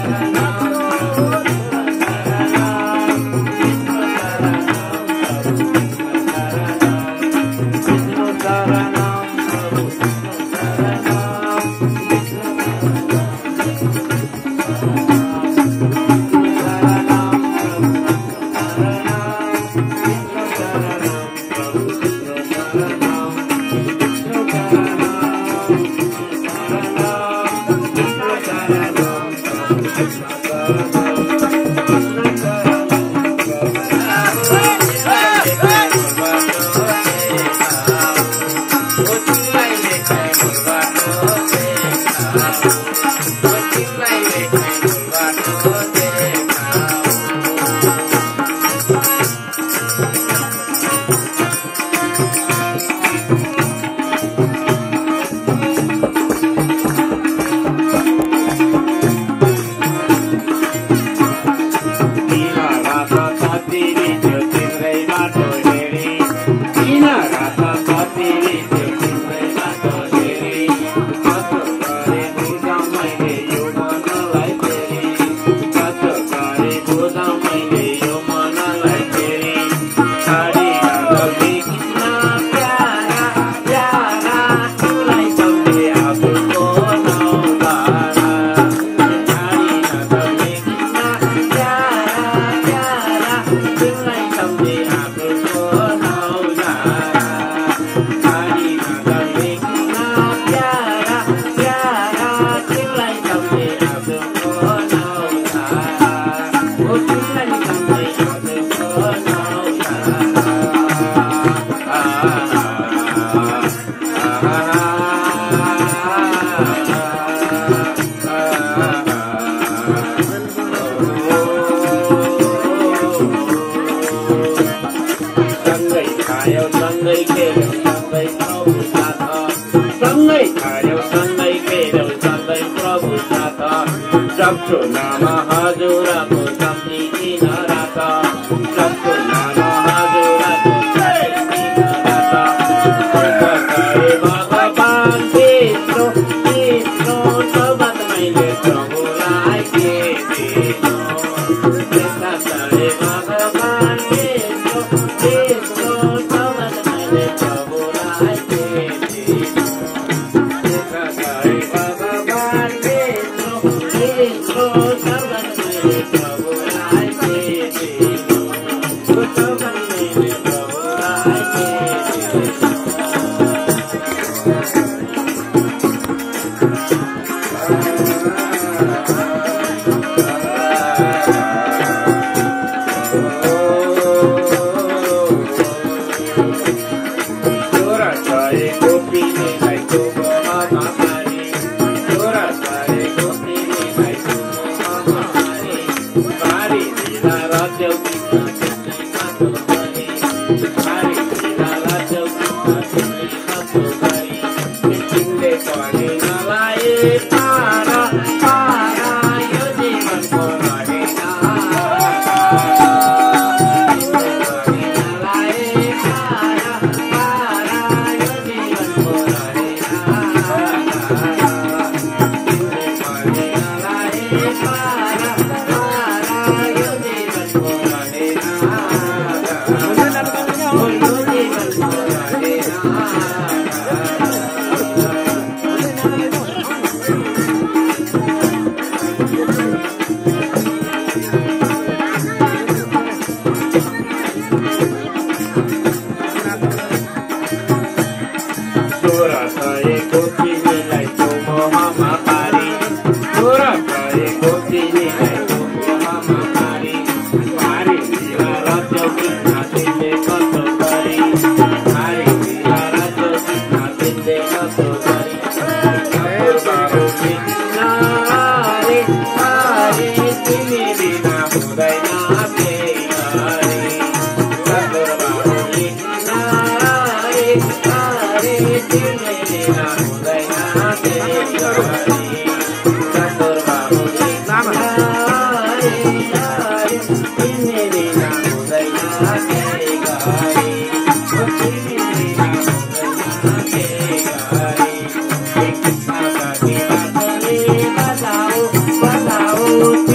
Bye.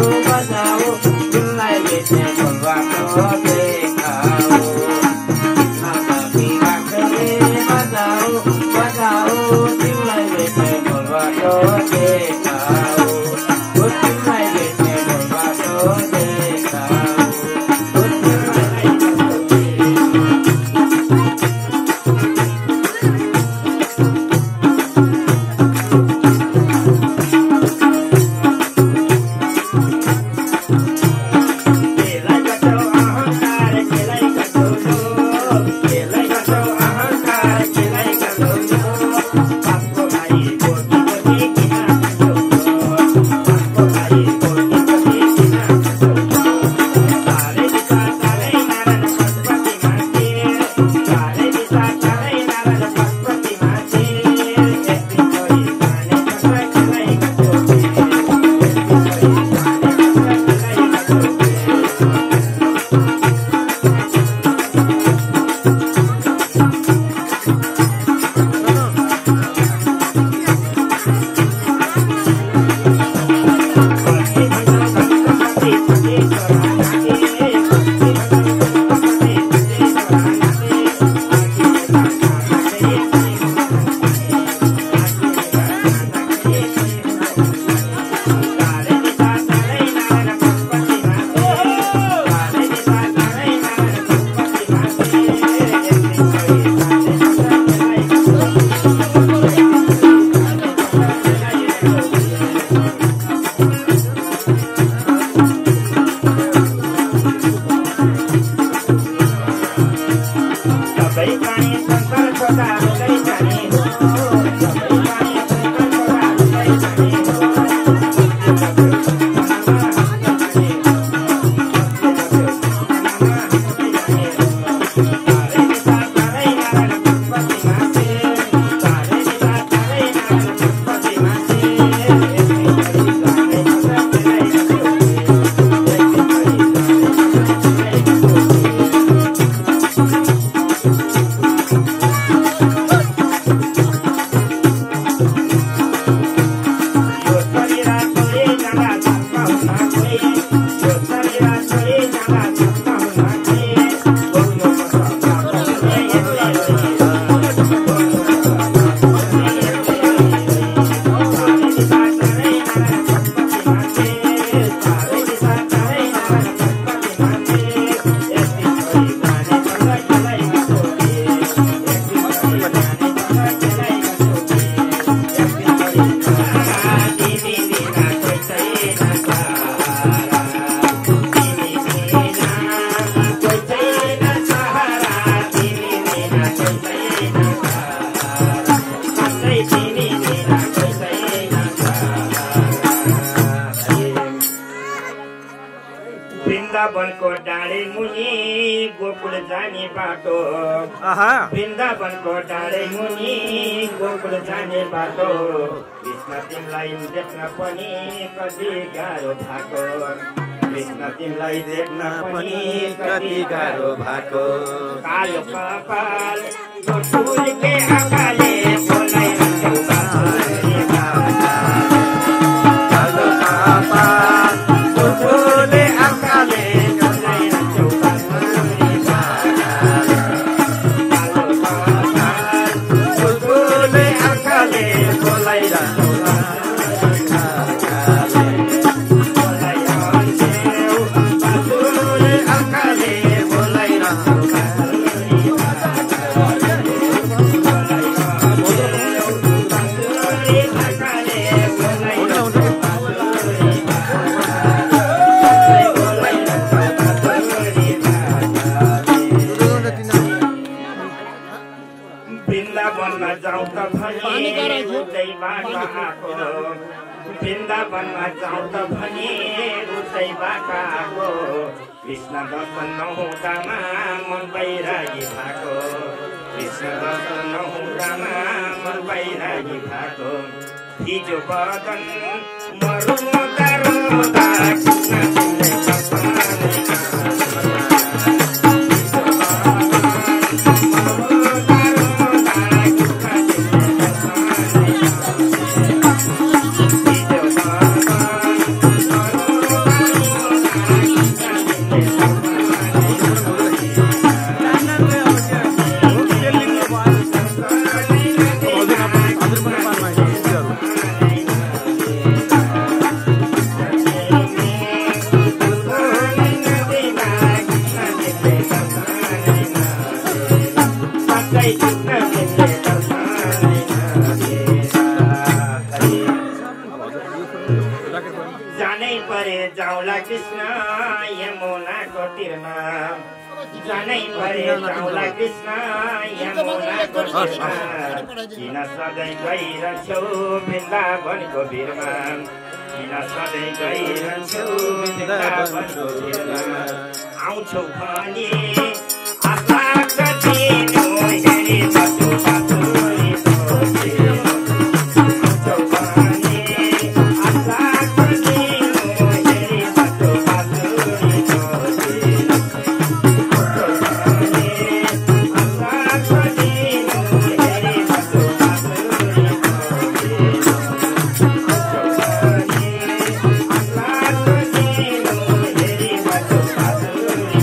बजाऊ तिमीलाई बेच्ने बोलबाटो देखाऊ बजाऊ बजाऊ तिमीलाई बेच्ने बोलबाटो देखाऊ तिमीलाई बेच्ने बोलबाटो देखाऊ वृन्दावनको डाँडे मुनि गोकुल जाने बाटो वृन्दावनको डाँडे मुनि गोकुल जाने बाटो कृष्ण तिमीलाई देख्न पनि कति गाह्रो भएको कृष्ण तिमीलाई देख्न पनि कति गाह्रो भएको कालो कपाल फुलके आँखाले बोलाइरहन्छौ कालो कपाल फुलले आँखाले बोलाइरहन्छौ कालो कपाल फुलले आँखाले बोलाइरहन्छौ वृन्दावनमा जाउँ त भने उतैबाट आएको कृष्ण दर्शन नहुँदामा मन बैरागी भएको कृष्ण दर्शन नहुँदामा मन बैरागी भएको हिजो बदन मरुदा रुदा कृष्ण जाउँला कृष्ण यमुनाको तीरमा जानै परे जाउँला कृष्ण यमुनाको तीरमा किन सधैँ गइरहन्छौ वृन्दावनको भिरमा किन सधैँ गइरहन्छौ वृन्दावनको भिरमा आउँछौ भने आशा गरिनु हेरी बाटो बाटोरी सोचे आउँछौ भने आशा गरिनु हेरी बाटो बाटोरी सोचे आउँछौ भने आशा गरिनु हेरी बाटो बाटोरी सोचे आउँछौ भने आशा गरिनु हेरी बाटो बाटोरी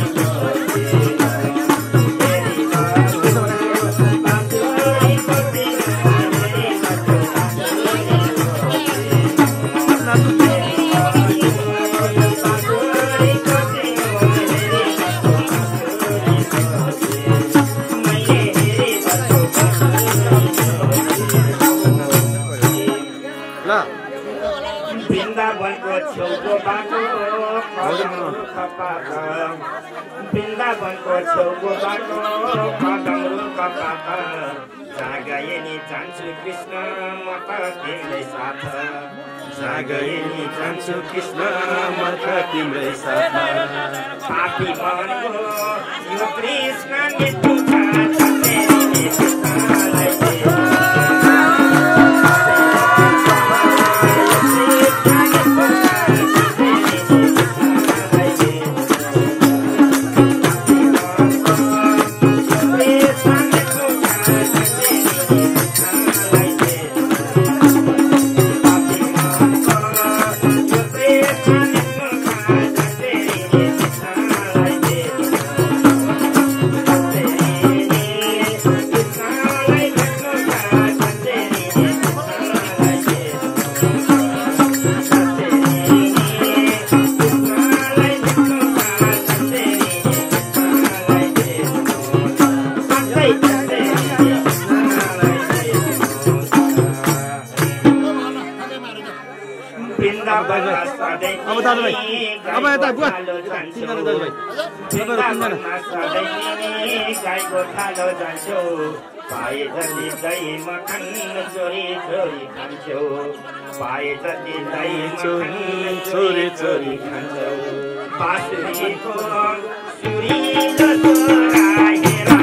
वृन्दावनको छेउको बाटो कदम रुख वृन्दावनको छेउको बाटो कदम रुख जहाँ गए नि जान्छु कृष्ण म त तिम्रै साथ जहाँ गए नि जान्छु कृष्ण म त तिम्रै साथ पापी मनको यो कृष्ण मृत्यु गाईको थालो जान्छौ पाए जति दही मखन चोरी चोरी खान्छौ पाए जति दही मखन चोरी चोरी खान्छौ बाँसुरीको सुरिलो छोरा हेरा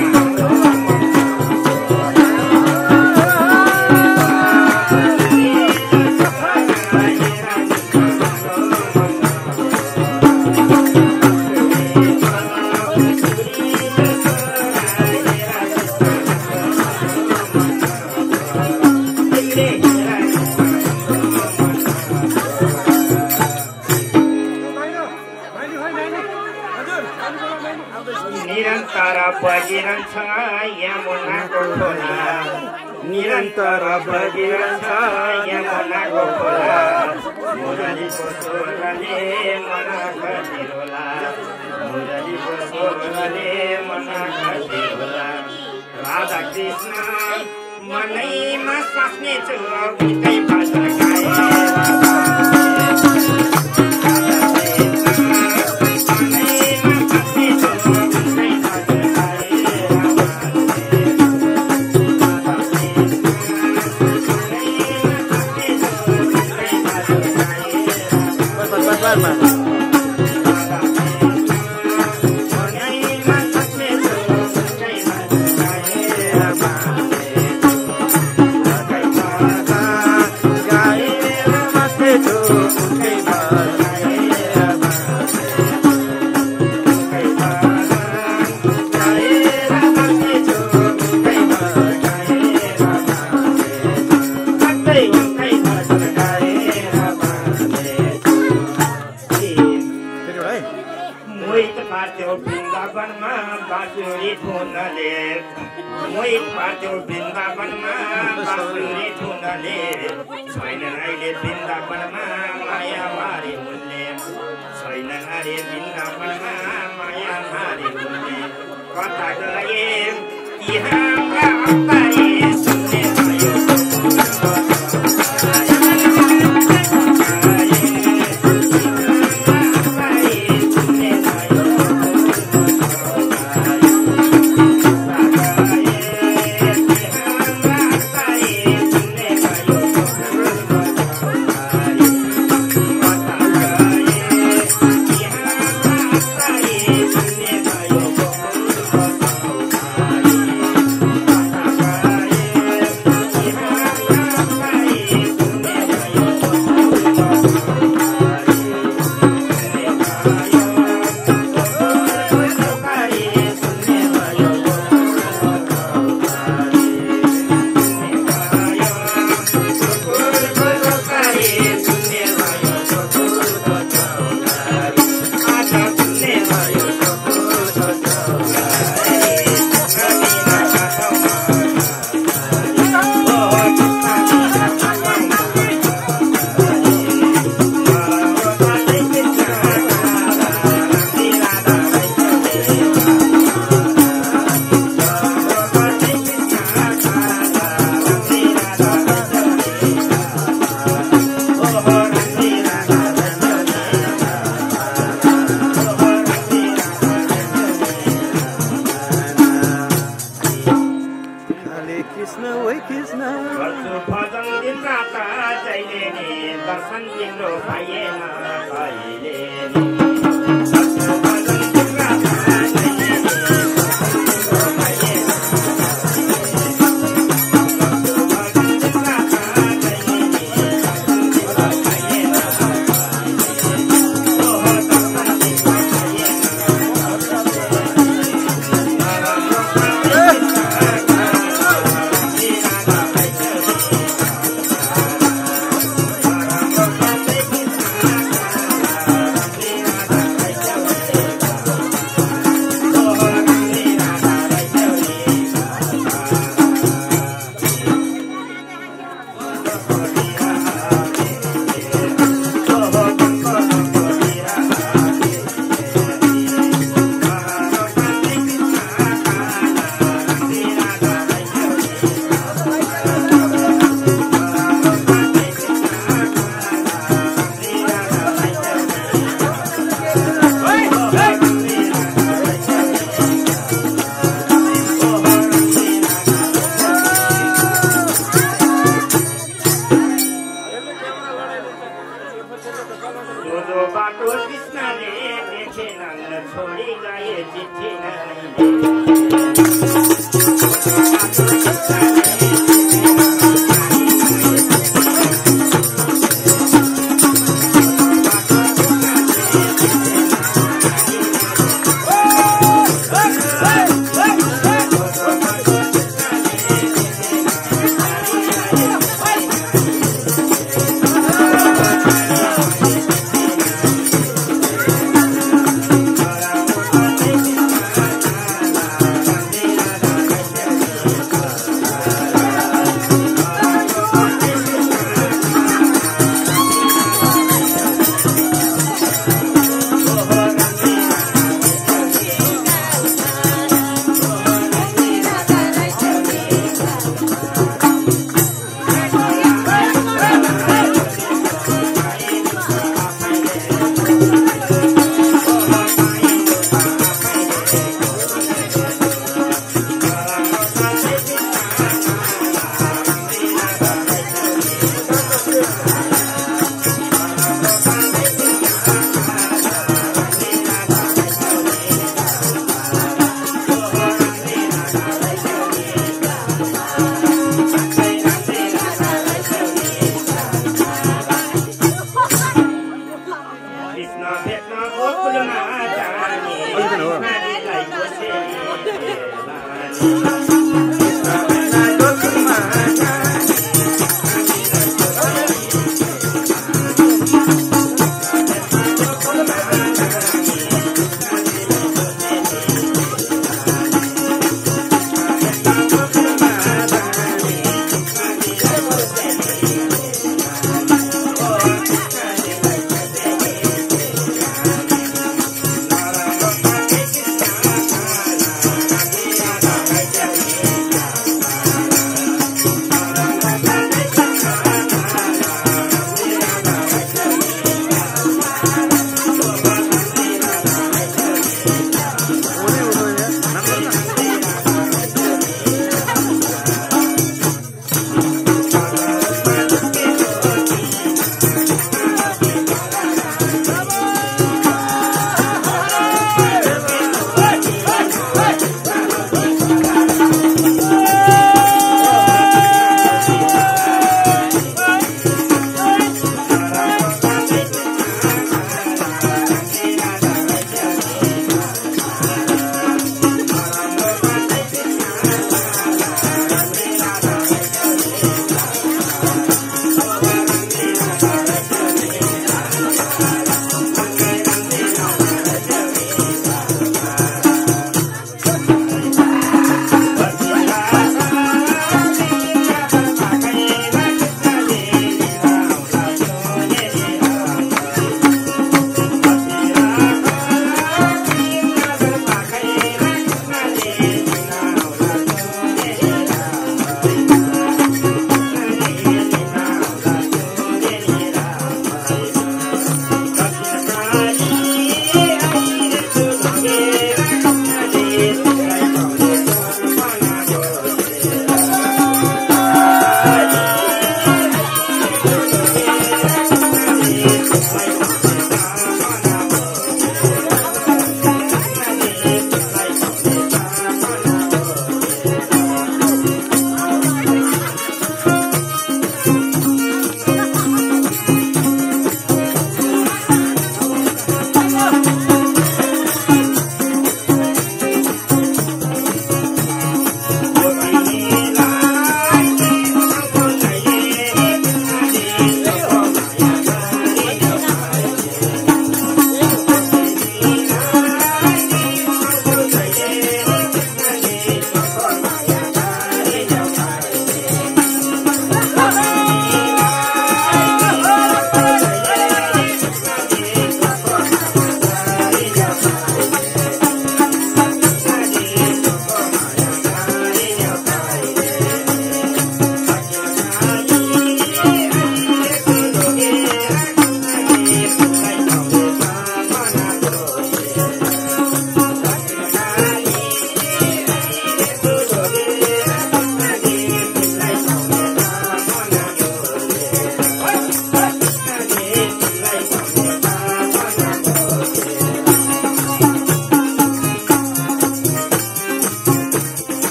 निरन्तर बगिरहन्छ यमुनाको खोला निरन्तर बगिरहन्छ यमुनाको खोला मुरलीको स्वरले मन खटिरोला मुरलीको स्वरले मन खटिरोला राधा कृष्ण मनैमा सास्नेछु उकै भाषा वृन्दावनमा बाँसुरी धुनले छैन अहिले वृन्दावनमा माया मारी मुल्ले छैन अरे वृन्दावनमा माया मारी मुल्ले कता गए तिहाका अवतारी सुन्ने भयो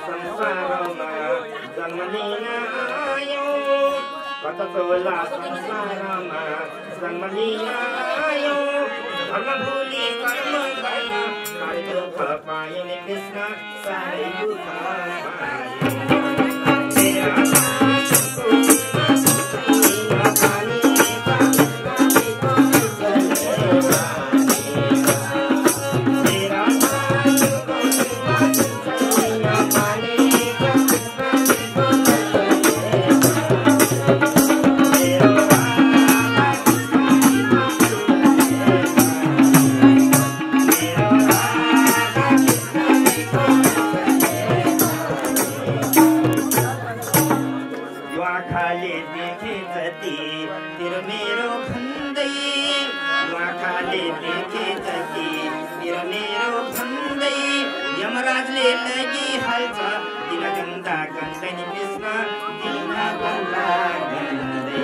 संसारमा जन्म लिन आयो कता तोला संसारमा जन्म लिन आयो धर्म भुली कर्म गर्न साह्रै दुःख पायो नि कृष्ण साह्रै दुःख यमराजले लगिहाल्छ दिन गन्दा गन्दै नि कृष्ण दिन गन्दा गन्दै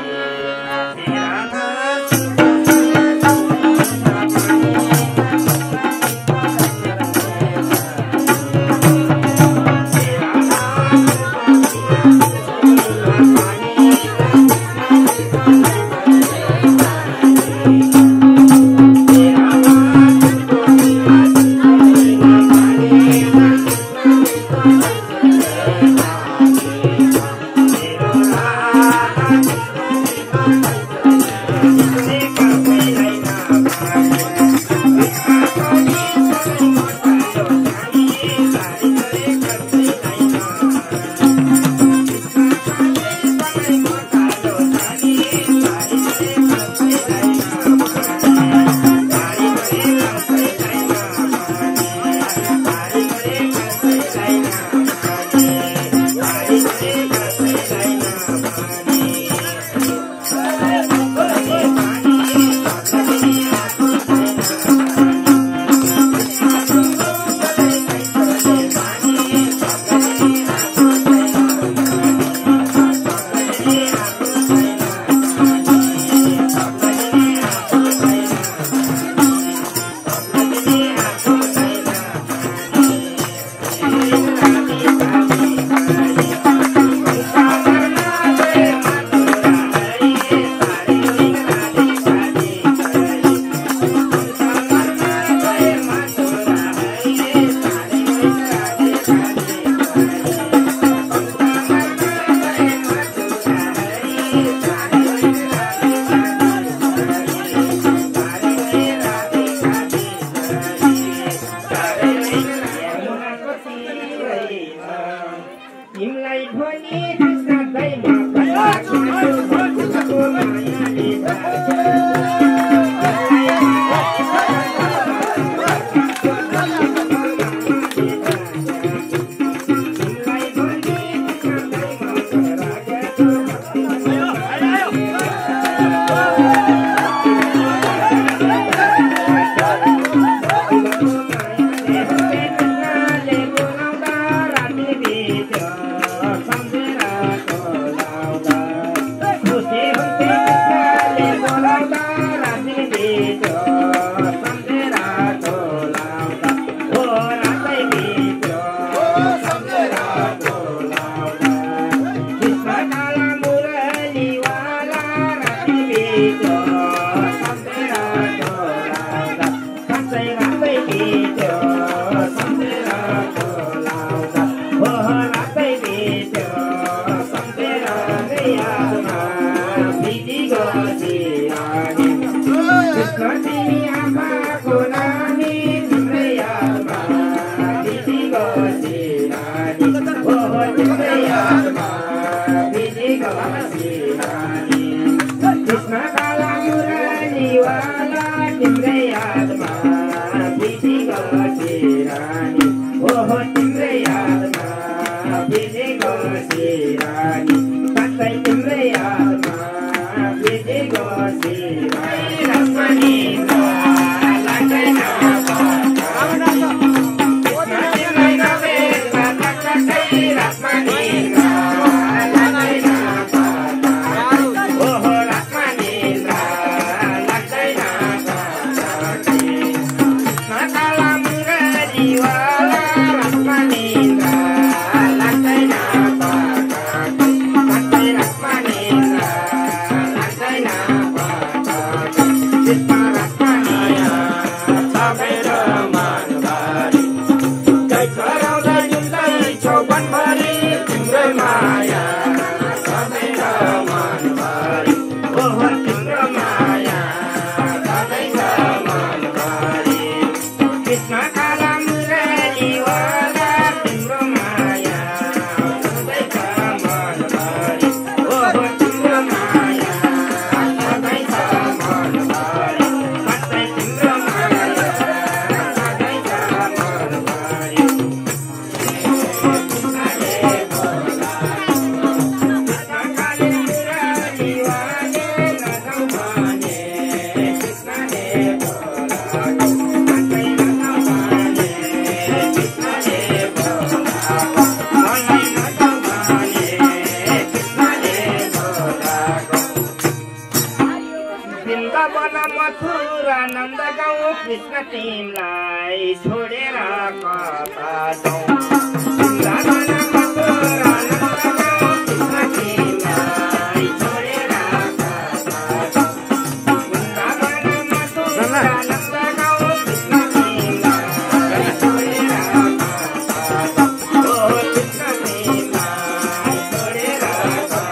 कृष्ण तिमलाई छोडेर कता जाउँ वृन्दावन मथुरा नन्दगाउँ कृष्ण तिमलाई छोडेर कता जाउँ वृन्दावन मथुरा नन्दगाउँ कृष्ण तिमलाई छोडेर कता जाउँ ओ कृष्ण तिमलाई छोडेर कता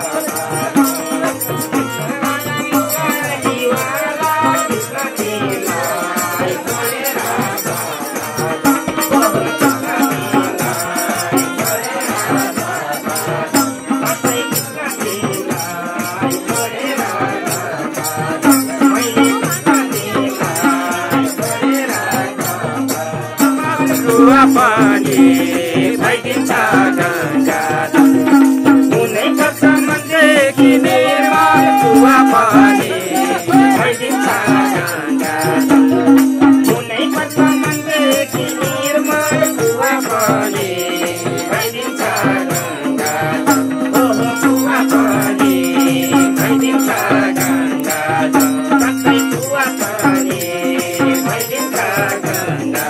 पानी भइदिन्छ गङ्गा कुनै कक्षादेखि निर्मल कुवा पानी भइदिन्छ गङ्गा कुनै कक्षादेखि निर्मल कुवा पानी भइदिन्छ गङ्गा ओहो कुवा पानी भइदिन्छ गङ्गा कतै कुवा पानी भइदिन्छ गङ्गा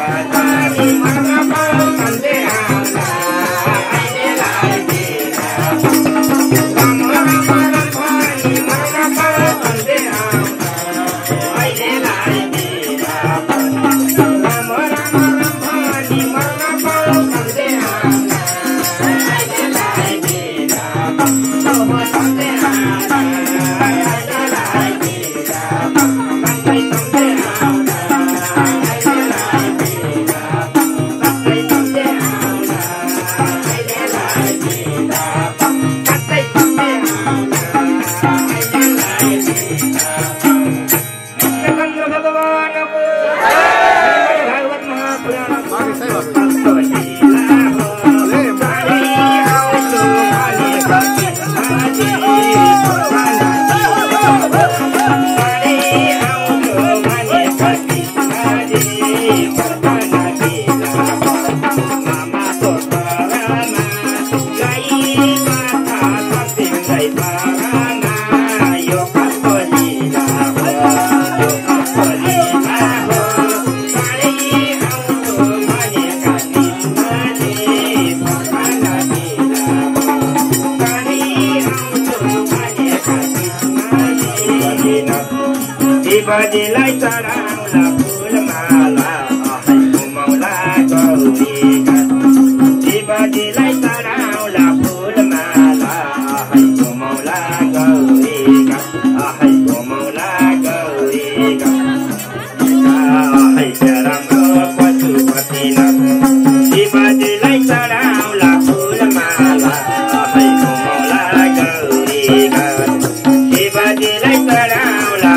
बजेलाई चढाउला फुलमाला अहै घुमौला गौरीका बजेलाई चढाउला फुलमाला अहै घुमौला गौरीका अहै घुमौला गौरीका अहै राम्रो पशुपतिनाथ बजेलाई चढाउला फुलमाला अहै घुमौला गौरीका बजेलाई चढाउला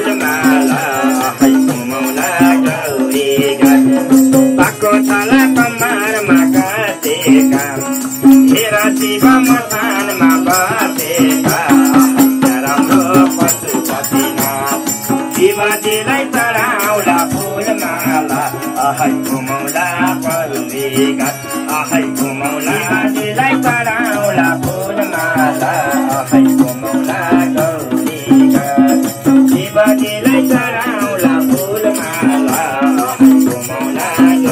तला कम्मरमा काटेका हेर शिव मथानमा बसेका राम्रो पशुपतिनाथ शिवजीलाई चढाउला फुलमाला अहै घुमौला परुलेका अहै घुमौला शिवजीलाई चढाउला फुलमाला अहै घुमौला गौरीका शिवजीलाई चढाउला फुलमाला अहै घुमौला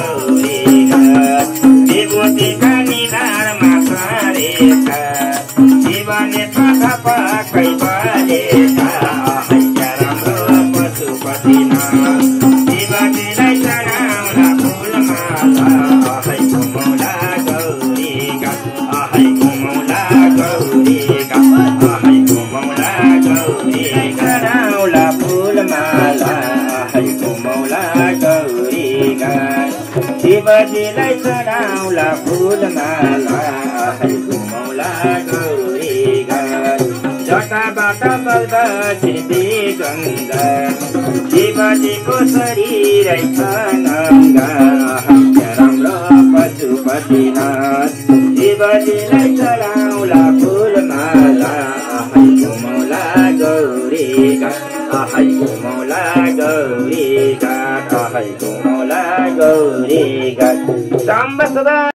विभूतिका निधारमा छरेका जीवने पाखा पाखै बलेका अहै राम्रो पशुपतिनाथ शिवजीलाई चढाउला फुलमाला अहै घुमौला गौरीका अहै घुमौला गौरीका अहै घुमौला गौरीका चढाउला फुलमाला अहै घुमौला गौरीका शिवजीलाई चढाउला फुलमाला अहै घुमौला गौरीका जटाबाट बग्दछे गङ्गा शिवजीको शरीरै छ नङ्गा अहै राम्रो पशुपतिनाथ शिवजीलाई चढाउला फुलमाला अहै घुमौला गौरीका अहै घुमौला गौरीका अहै घुमौला गौरीका साम्ब सदा